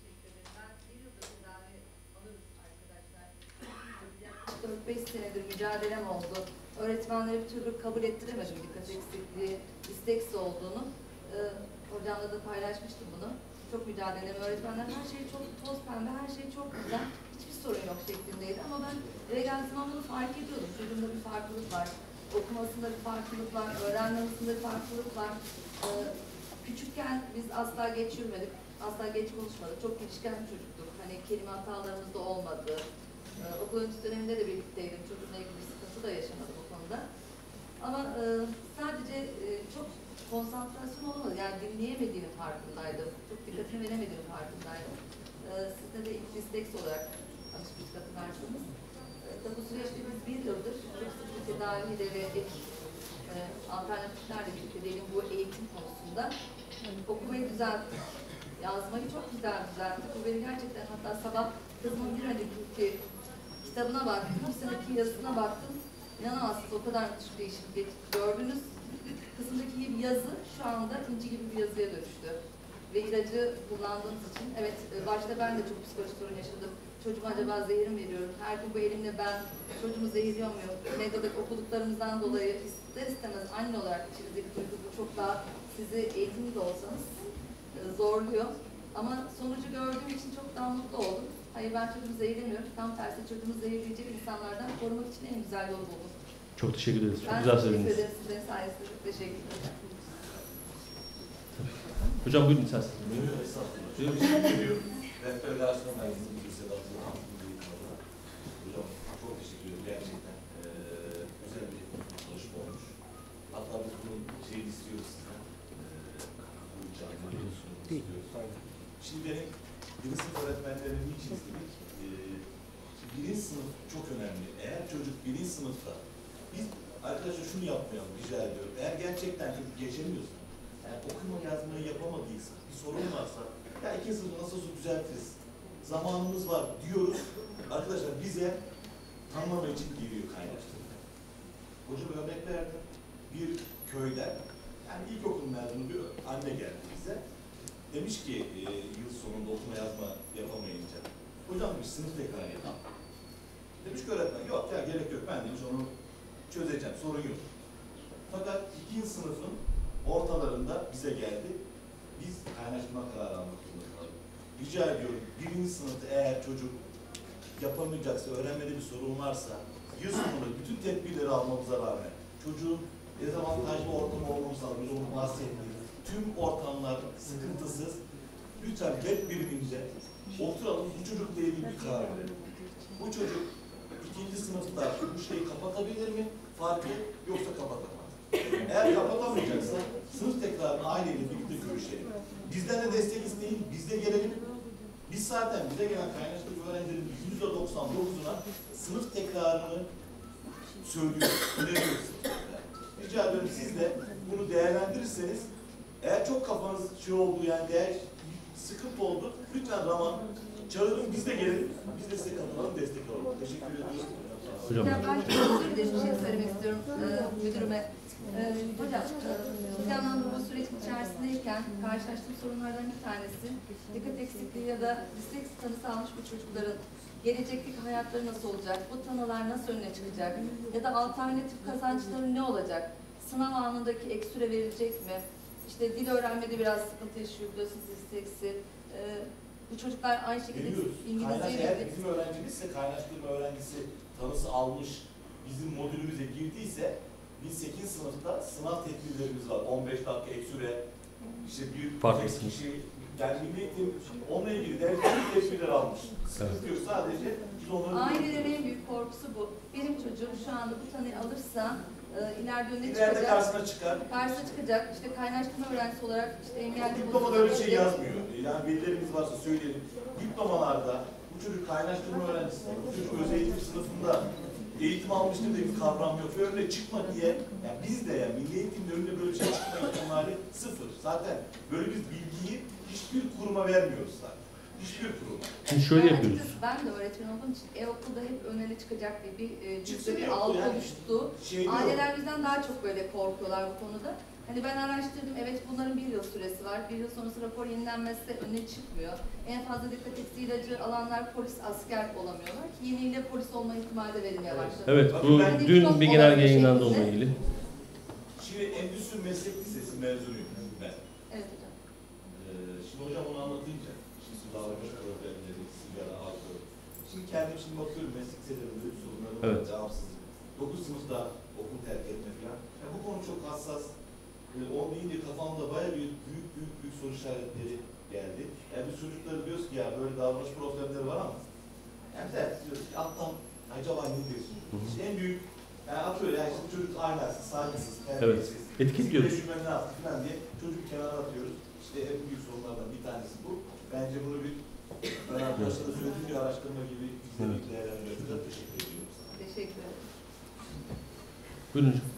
Ben 4-5 senedir mücadelem oldu. Öğretmenlere bir türlü kabul ettiremedim dikkat eksikliği, isteksiz olduğunu. Hocamla da paylaşmıştım bunu. Çok mücadelem, öğretmenler her şey çok toz pembe, her şey çok güzel, hiçbir sorun yok şeklindeydi. Ama ben eve geldiğim zaman bunu fark ediyordum. Çocuğumda bir farklılık var, okumasında bir farklılık var, öğrenmesinde bir farklılık var. Küçükken biz asla geç yürümedik, asla geç konuşmadık. Çok girişken çocuktuk. Hani kelime hatalarımız da olmadı. Okul öncesi döneminde de birlikteydim. Çocuğumla ilgili bir sıkıntı da yaşamadım o konuda. Ama sadece çok konsantrasyon olmadı. Yani dinleyemediğimin farkındaydım. Çok dikkatini veremediğimin farkındaydım. Sizde de ilk disleksi olarak tanışmış hatırlarsınız. Bu süreçte biz 1 yıldır çok sık bir tedaviyle ve ek alternatiflerle birlikte diyelim bu eğitim konusunda okumayı düzelttik. Yazmayı çok güzel düzelttik. Bu beni gerçekten, hatta sabah kızımın bir önceki kitabına baktım, bir seneki yazısına baktım. İnanamazsınız, o kadar müthiş bir değişiklik gördünüz. Kısımdaki bir yazı şu anda inci gibi bir yazıya dönüştü. Ve ilacı kullandığınız için, evet başta ben de çok psikolojik sorun yaşadım. Çocuğuma acaba zehir mi veriyorum? Her gün bu elimle ben çocuğumu zehirliyor muyum? Medyadaki okuduklarımızdan dolayı ister istemez anne olarak içinizdeki duygu bu çok daha sizi eğitimli de olsanız zorluyor. Ama sonucu gördüğüm için çok daha mutlu oldum. Hayır, ben çocuğumu zehirlemiyorum. Tam tersi çocuğumu zehirleyecek insanlardan korumak için en güzel yolu buldum. Çok teşekkür ederiz. Çok ben güzel teşekkür söylediniz. ederim. Sizlerin sayesinde çok teşekkür ederim. Hocam buyurun sen. Rehberlasyon merkezinde bir Sedat Hocam çok teşekkür ederim. Gerçekten güzel bir çalışma olmuş. Hatta biz bunun şeyini istiyoruz sizden. Bu canlı istiyoruz. Şimdi benim birinci sınıf öğretmenlerini niçin istedik? Birinci sınıf çok önemli. Eğer çocuk birinci sınıfta, biz arkadaşlar şunu yapmayalım rica ediyorum. Eğer gerçekten çocuk geçemiyorsa, yani okuma yazmayı yapamadıysa, bir sorun varsa, ya 2 sınıfı nasıl olsa düzeltiriz zamanımız var diyoruz. Arkadaşlar bize tanımlama için geliyor kaynaştırma. Hocam örnek verdi. Bir köyde, yani ilkokul mezunu bir anne geldi bize. Demiş ki yıl sonunda okuma yazma yapamayınca. Hocam demiş sınıf tekrar yapalım. Demiş ki öğretmen yok ya gerek yok ben demiş onu çözeceğim sorun yok. Fakat ikinci sınıfın ortalarında bize geldi. Biz kaynaştırma kararı almak zorunda kaldık. Rica ediyorum birinci sınıfta eğer çocuk yapamayacaksa, öğrenmede bir sorun varsa yıl sonunda bütün tedbirleri almamıza rağmen çocuğun dezavantajlı ortam olmamıza rağmen onu bahsettiğim tüm ortamlar sıkıntısız lütfen hep birbirimize oturalım bu çocukla ilgili bir karar verelim. Bu çocuk ikinci sınıfta bu şeyi kapatabilir mi? Farkı yoksa kapatamaz. Eğer kapatamayacaksa sınıf tekrarını aileyle birlikte görüşelim. Bizden de destek isteyin, biz de gelelim. Biz zaten bize gelen kaynaştırma öğrencilerin %99'una sınıf tekrarını söylüyoruz, öneriyoruz. Rica ediyorum siz de bunu değerlendirirseniz, eğer çok kafanız şey oldu yani sıkıntı oldu, lütfen Raman çağırın biz de gelelim, biz de size katılalım, destek olalım. Teşekkür ediyorum. Hocam. Ya ben bir şey söylemek istiyorum müdürüme. Hocam, planlanma bu süreç içerisindeyken karşılaştığım sorunlardan bir tanesi dikkat eksikliği ya da disleksi tanısı almış bu çocukların gelecekteki hayatları nasıl olacak, bu tanılar nasıl önüne çıkacak ya da alternatif kazançları ne olacak, sınav anındaki ek süre verilecek mi, işte dil öğrenmede biraz sıkıntı yaşıyor biliyorsunuz disleksi. Bu çocuklar aynı şekilde İngilizceyle... Eğer bizim öğrencimizse, kaynaştırma öğrencisi tanısı almış, bizim modülümüze girdiyse, biz 8. sınıfta sınav tedbirlerimiz var. 15 dakika ek süre, işte bir kişi, yani milli eğitim onunla ilgili devletin tedbirler almış. Sıkıntı yok sadece biz onları... Ailelerin en büyük korkusu bu. Benim çocuğum şu anda bu tanıyı alırsa ileride önüne İleride çıkacak. karşısına çıkar. Karşısına çıkacak. İşte kaynaştırma öğrencisi olarak işte engelli... Diplomada öyle bir şey yazmıyor. Yani velilerimiz varsa söyleyelim. Diplomalarda bu çocuk kaynaştırma öğrencisi, bu çocuk özel eğitim sınıfında eğitim almıştır diye bir kavram yok. Ve önüne çıkma diye, yani biz de yani milli eğitimde önüne böyle bir şey çıkma ihtimali sıfır. Zaten böyle bir bilgiyi hiçbir kuruma vermiyoruz zaten. Hiçbir kuruma. Şimdi şöyle yapıyoruz. Ben de öğretmen olduğum için okulda hep önüne çıkacak bir cüzde bir algı yani, oluştu. Aileler bizden daha çok böyle korkuyorlar bu konuda. Hani ben araştırdım, evet bunların 1 yıl süresi var. 1 yıl sonrası rapor yenilenmezse önüne çıkmıyor. En fazla dikkat eksiği ilacı alanlar polis, asker olamıyorlar ki yeniyle polis olma ihtimali de verilmeye başladı. Evet, bu dün bir genelge yayınlandı onunla ilgili. Şimdi Endüstri Meslek Lisesi mezunuyum ben. Evet hocam. Şimdi hocam onu anlatınca, şimdi davranış problemleri, sigara, alkol. Şimdi kendim şimdi bakıyorum meslek liselerinde böyle sorunları var, evet. cevapsızlık. 9 sınıfta okul terk etme falan. Yani bu konu çok hassas. Onu deyince kafamda bayağı büyük soru işaretleri geldi. Yani biz çocuklara diyoruz ki ya böyle davranış problemleri var ama yani ders diyoruz ki alttan acaba nedir? İşte en büyük yani atıyor yani işte çocuk ahlaksız, saygısız, terbiyesiz. Evet. Etiketliyoruz. Ne yaptı falan diye çocuğu kenara atıyoruz. İşte en büyük sorunlardan bir tanesi bu. Bence bunu ben arkadaşlara söylediğim bir araştırma gibi bize bir değerlendirmeye teşekkür ediyorum. Teşekkür ederim. Buyurun hocam.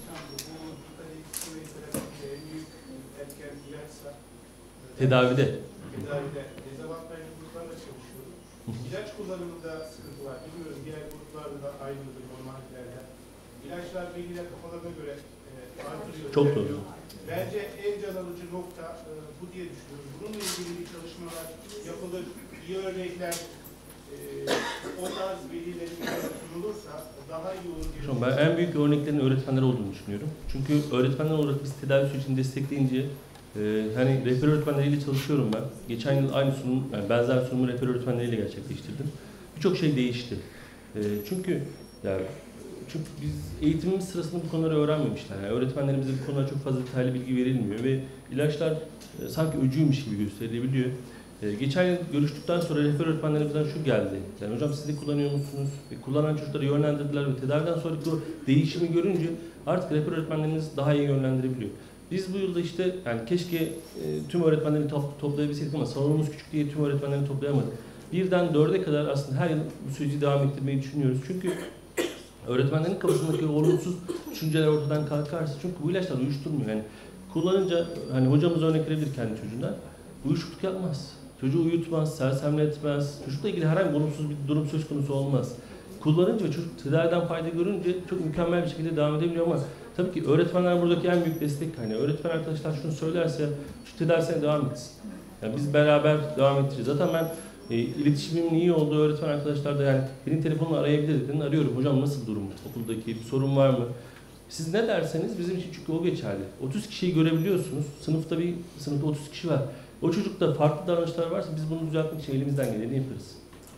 Tedavide. Dezavantajlı gruplarla çalışıyorum. İlaç kullanımında sıkıntı var. Bilmiyorum diğer gruplarda da aynıdır normallerde. İlaçlar belirli kafalarına göre artırıyor. Çok doğru. Bence en can alıcı nokta bu diye düşünüyorum. Bununla ilgili bir çalışmalar yapılır, iyi örnekler o tarz velilerin sunulursa daha iyi olur diye Ben en büyük örneklerin öğretmenler olduğunu düşünüyorum. Çünkü öğretmenler olarak biz tedavi sürecini destekleyince hani rehber öğretmenleriyle çalışıyorum ben. Geçen yıl aynı sunum, yani benzer sunumu rehber öğretmenleriyle gerçekleştirdim. Birçok şey değişti. Çünkü biz eğitimimiz sırasında bu konuları öğrenmemişler. Yani öğretmenlerimize bu konuda çok fazla detaylı bilgi verilmiyor ve ilaçlar sanki öcüymüş gibi gösterilebiliyor. Geçen yıl görüştükten sonra rehber öğretmenlerimizden şu geldi. Yani hocam siz de kullanıyor musunuz? Kullanan çocukları yönlendirdiler ve tedaviden sonraki o değişimi görünce artık rehber öğretmenlerimiz daha iyi yönlendirebiliyor. Biz bu yılda işte yani keşke tüm öğretmenleri toplayabilseydik ama salonumuz küçük diye tüm öğretmenleri toplayamadık. 1'den 4'e kadar aslında her yıl bu süreci devam ettirmeyi düşünüyoruz. Çünkü öğretmenlerin kafasındaki olumsuz düşünceler ortadan kalkarsa, çünkü bu ilaçlar uyuşturmuyor. Yani kullanınca hani hocamız örnek verebilir kendi çocuğundan, uyuşukluk yapmaz. çocuğu uyutmaz, sersemletmez, çocukla ilgili herhangi bir olumsuz bir durum söz konusu olmaz. Kullanınca ve çocuk tedaviden fayda görünce çok mükemmel bir şekilde devam edebiliyor ama tabii ki öğretmenler buradaki en büyük destek kaynağı. Öğretmen arkadaşlar şunu söylerse şu tedavisine devam etsin. Yani biz beraber devam edeceğiz. Zaten ben iletişimimin iyi olduğu öğretmen arkadaşlar da yani benim telefonla arayabilir dedin. Arıyorum hocam nasıl durum okuldaki bir sorun var mı? Siz ne derseniz bizim için çünkü o geçerli. 30 kişiyi görebiliyorsunuz. Sınıfta 30 kişi var. O çocukta farklı davranışlar varsa biz bunu düzeltmek için elimizden geleni yaparız.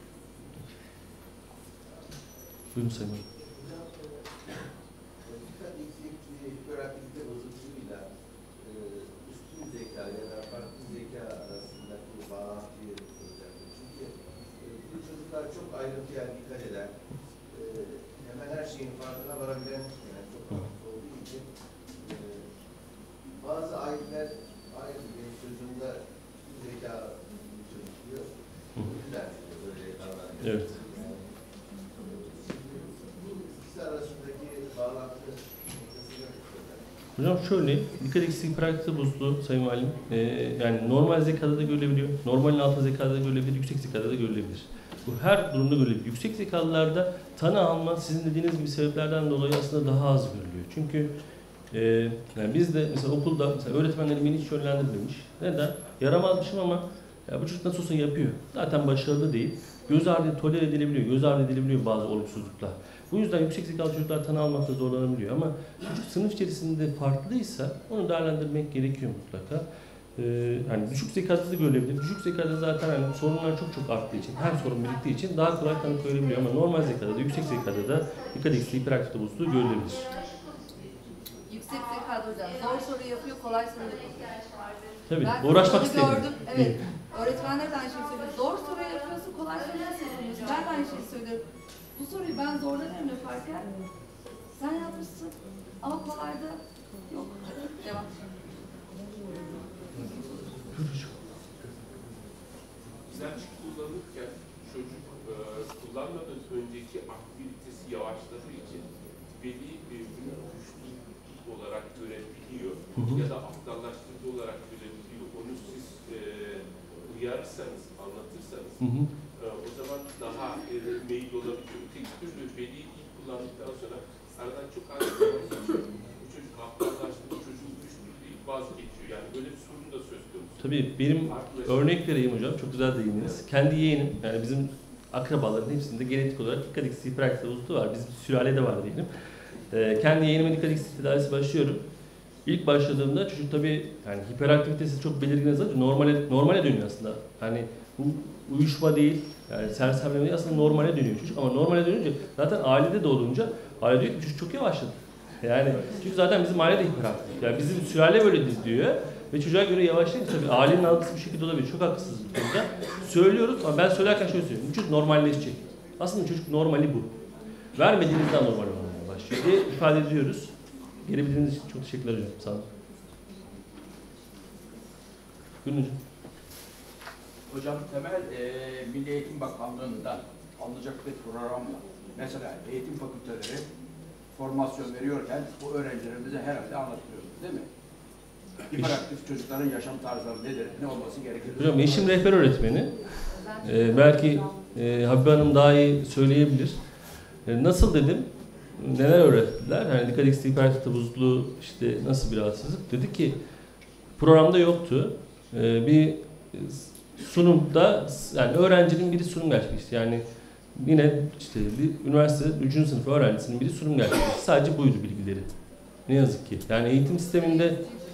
Buyurun Sayın Hocam. Dikkat eksikliği, hiperaktivite bozukluğuyla üstün zeka ya da farklı zeka arasındaki bağlantıyı soracaktım. Çünkü bu çocuklar çok ayrıntıya dikkat eden, hemen her şeyin farkına varabilen, yani çok farklı olduğu için bazı aileler aynı benim çocuğumda zeka çocuk diyor. Güzel böyle davranıyor. Evet. Hocam şöyle, dikkat eksikliği hiperaktivite bozukluğu Sayın Valim, yani normal zekada da görülebiliyor, normalin altında zekada da görülebilir, yüksek zekada da görülebilir. Bu her durumda görülebilir. Yüksek zekalılarda tanı alma sizin dediğiniz gibi sebeplerden dolayı aslında daha az görülüyor. Çünkü yani biz de mesela okulda mesela öğretmenlerim beni hiç yönlendirmemiş. Neden? Yaramazmışım ama ya bu çocuk nasıl olsa yapıyor. Zaten başarılı değil. Göz ardı tolere edilebiliyor, göz ardı edilebiliyor bazı olumsuzluklar. Bu yüzden yüksek zekalı çocuklar tanı almakta zorlanabiliyor ama çocuk sınıf içerisinde farklıysa onu değerlendirmek gerekiyor mutlaka. Yani düşük zekada da görülebilir. Düşük zekada zaten yani sorunlar çok arttığı için, her sorun biriktiği için daha kolay tanı koyulabiliyor ama normal zekada da, yüksek zekada da dikkat eksikliği, hiperaktivite bozukluğu görülebilir. Yüksek zekada hocam. Zor soru yapıyor, kolay soru yapıyor. Tabii, Ben uğraşmak bunu istemiyor. gördüm. Evet. Öğretmenler de aynı şeyi söylüyor. Zor soru yapıyorsun, kolay soru yapıyorsun. Ben de aynı şeyi söylüyorum. Bu soruyu ben zorlanıyorum yaparken. Sen yapmışsın ama kolay da yok. Devam. İlaç kullanırken çocuk kullanmadan önceki aktivitesi yavaşladığı için veli bunu güçlü olarak görebiliyor ya da aptallaştırıcı olarak görebiliyor. Onu siz uyarırsanız, anlatırsanız o zaman daha meyil olabiliyor. Tek türlü veli ilk kullandıktan sonra aradan çok az zaman geçiyor. Bu çocuk aptallaştı, bu çocuğun güçlü değil, vazgeçiyor. Yani böyle bir sorun da söz konusu. Tabii benim örnek vereyim hocam, çok güzel değindiniz. Kendi yeğenim, yani bizim akrabaların hepsinde genetik olarak dikkat eksikliği, hiperaktivite bozukluğu var. Bizim sülalede var diyelim. Kendi yeğenime dikkat eksikliği tedavisi başlıyorum. İlk başladığımda çocuk tabii yani hiperaktivitesi çok belirgin azalınca normale dönüyor aslında. Yani bu uyuşma değil, yani sersemleme değil, aslında normale dönüyor çocuk. Ama normale dönünce zaten ailede de olunca aile diyor ki çocuk çok yavaşladı. Yani çünkü zaten bizim aile de hiperaktif. Yani bizim sülale böyle diyor ve çocuğa göre yavaşlayınca tabii ailenin algısı bu şekilde olabilir. Çok haklısınız bu konuda. Söylüyoruz ama ben söylerken şöyle söylüyorum. Bu çocuk normalleşecek. Aslında çocuk normali bu. Vermediğinizden normal olmaya başlıyor diye ifade ediyoruz. Gelebildiğiniz için çok teşekkürler hocam. Sağ olun. Buyurun hocam. Hocam temel Milli Eğitim Bakanlığı'ndan alınacak bir programla mesela eğitim fakülteleri formasyon veriyorken bu öğrencilerimize herhalde anlatıyoruz değil mi? Hiperaktif çocukların yaşam tarzları nedir, ne olması gerekir? Hocam eşim rehber öğretmeni. Belki Habibe Hanım daha iyi söyleyebilir. Nasıl dedim? Neler öğrettiler? Yani dikkat eksikliği, hiperaktivite bozukluğu işte nasıl bir rahatsızlık? Dedi ki programda yoktu. Bir sunumda yani öğrencinin biri sunum gerçekleşti. Yani yine işte bir üniversite 3. sınıf öğrencisinin biri sunum gerçekleşti. Sadece buydu bilgileri. Ne yazık ki. Yani eğitim sisteminde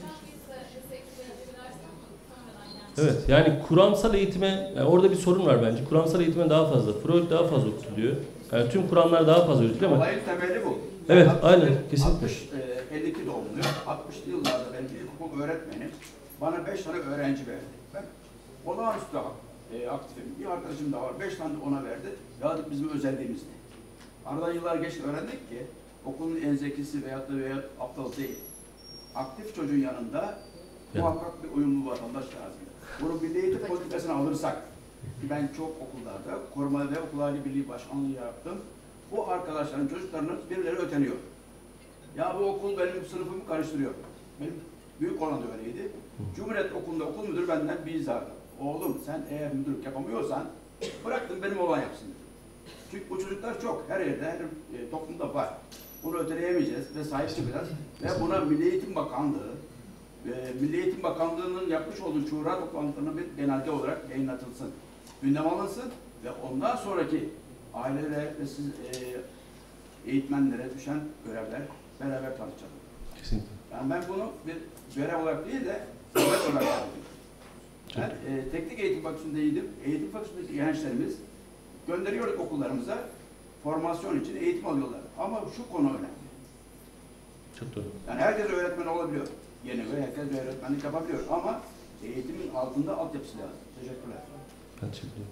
evet yani kuramsal eğitime yani orada bir sorun var bence. Kuramsal eğitime daha fazla. Freud daha fazla okutuluyor. Yani tüm kuramlar daha fazla öğretiliyor ama Olayın temeli bu. evet, aynen, kesinlikle. 52 doğumluyum. 60'lı yıllarda ben ilkokul öğretmenim. Bana 5 tane öğrenci verdi. Ben olağanüstü aktifim. Bir arkadaşım daha var. 5 tane de ona verdi. Ya bizim özelliğimiz ne? Aradan yıllar geçti öğrendik ki okulun en zekisi veya aptal değil. Aktif çocuğun yanında muhakkak bir uyumlu vatandaş lazım. Bunu Milli Eğitim politikasına alırsak, ben çok okullarda koruma ve okul hali birliği başkanlığı yaptım. Bu arkadaşların çocuklarının birileri öteniyor. Ya bu okul benim sınıfımı karıştırıyor. Benim büyük olan da öyleydi. Cumhuriyet Okulu'nda okul müdürü benden bir izah Oğlum sen eğer müdürlük yapamıyorsan bıraktım benim oğlan yapsın dedim. Çünkü bu çocuklar çok. Her yerde, her toplumda var. Bunu öteleyemeyeceğiz ve sahip çıkacağız. Ve buna Milli Eğitim Bakanlığı, Milli Eğitim Bakanlığı'nın yapmış olduğu şura toplantılarına bir genelge olarak yayınlatılsın. Gündem alınsın ve ondan sonraki ailelere ve siz eğitmenlere düşen görevler beraber tartışalım. Kesinlikle. Yani ben bunu bir görev olarak değil de hizmet olarak alıyorum. Ben teknik eğitim fakültesindeydim. Eğitim fakültesindeki gençlerimiz gönderiyorduk okullarımıza formasyon için eğitim alıyorlar. Ama şu konu önemli. Çok doğru. Yani herkes öğretmen olabiliyor. Yeni ve herkes öğretmenlik yapabiliyor. Ama eğitimin altında altyapısı lazım. Teşekkürler. Ben teşekkür ederim.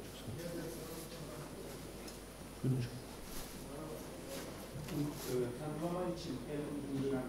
Buyurun hocam. Tanımlama için en uygun dönem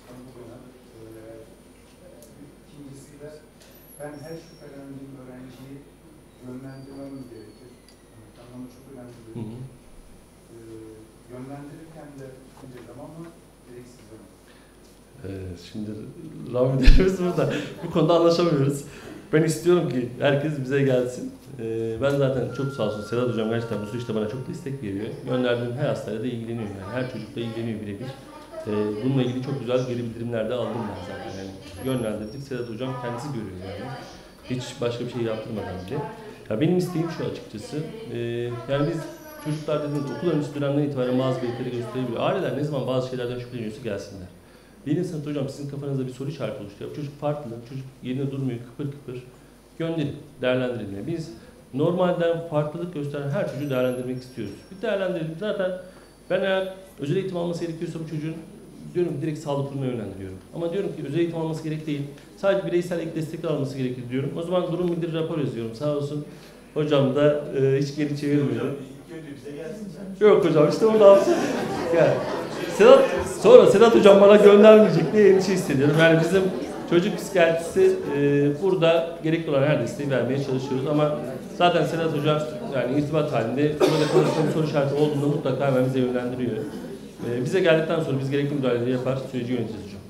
ikincisi de ben her şüphelendiğim öğrenciyi yönlendirmem gerekir. Yani tanımlama çok önemli bir yönlendirirken de önce zaman mı, gereksiz zaman. Şimdi rahmetlerimiz burada. Bu konuda anlaşamıyoruz. Ben istiyorum ki herkes bize gelsin. Ben zaten çok sağ olsun Sedat Hocam gerçekten bu süreçte bana çok destek veriyor. Gönderdiğim her hastayla da ilgileniyor yani. Her çocukla ilgileniyor birebir. Bununla ilgili çok güzel geri bildirimler de aldım ben zaten. Yani yönlendirdik. Sedat Hocam kendisi görüyor yani. Hiç başka bir şey yaptırmadan bile. Ya benim isteğim şu açıkçası. Yani biz çocuklar dediğimiz okul öncesi dönemden itibaren bazı belirtileri gösterebiliyor. Aileler ne zaman bazı şeylerden şüpheleniyorsa gelsinler. Birinci sınıfta hocam sizin kafanızda bir soru işareti oluştu. Ya, çocuk farklı, çocuk yerine durmuyor, kıpır kıpır. Gönderin, değerlendirin. Biz normalden farklılık gösteren her çocuğu değerlendirmek istiyoruz. Bir değerlendirelim. Zaten ben eğer özel eğitim alması gerekiyorsa bu çocuğun diyorum direkt sağlık kurumuna yönlendiriyorum. Ama diyorum ki özel eğitim alması gerek değil. Sadece bireysel destekler alması gerekir diyorum. O zaman durum bildir rapor yazıyorum. Sağ olsun hocam da hiç geri çevirmiyor. Hocam ilk önce bize gelsin sen. Yok hocam işte orada yani Sedat hocam bana göndermeyecek diye endişe hissediyorum. Yani bizim çocuk psikiyatrisi burada gerekli olan her desteği vermeye çalışıyoruz ama zaten Sedat hocam yani irtibat halinde böyle konuştuğum soru işareti olduğunda mutlaka hemen bize yönlendiriyor. Bize geldikten sonra biz gerekli müdahaleleri yapar, süreci yöneteceğiz hocam.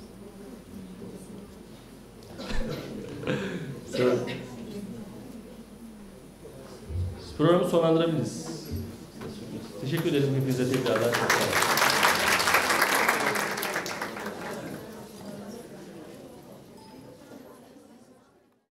Programı sonlandırabiliriz. Teşekkür ederim hepinize tekrardan.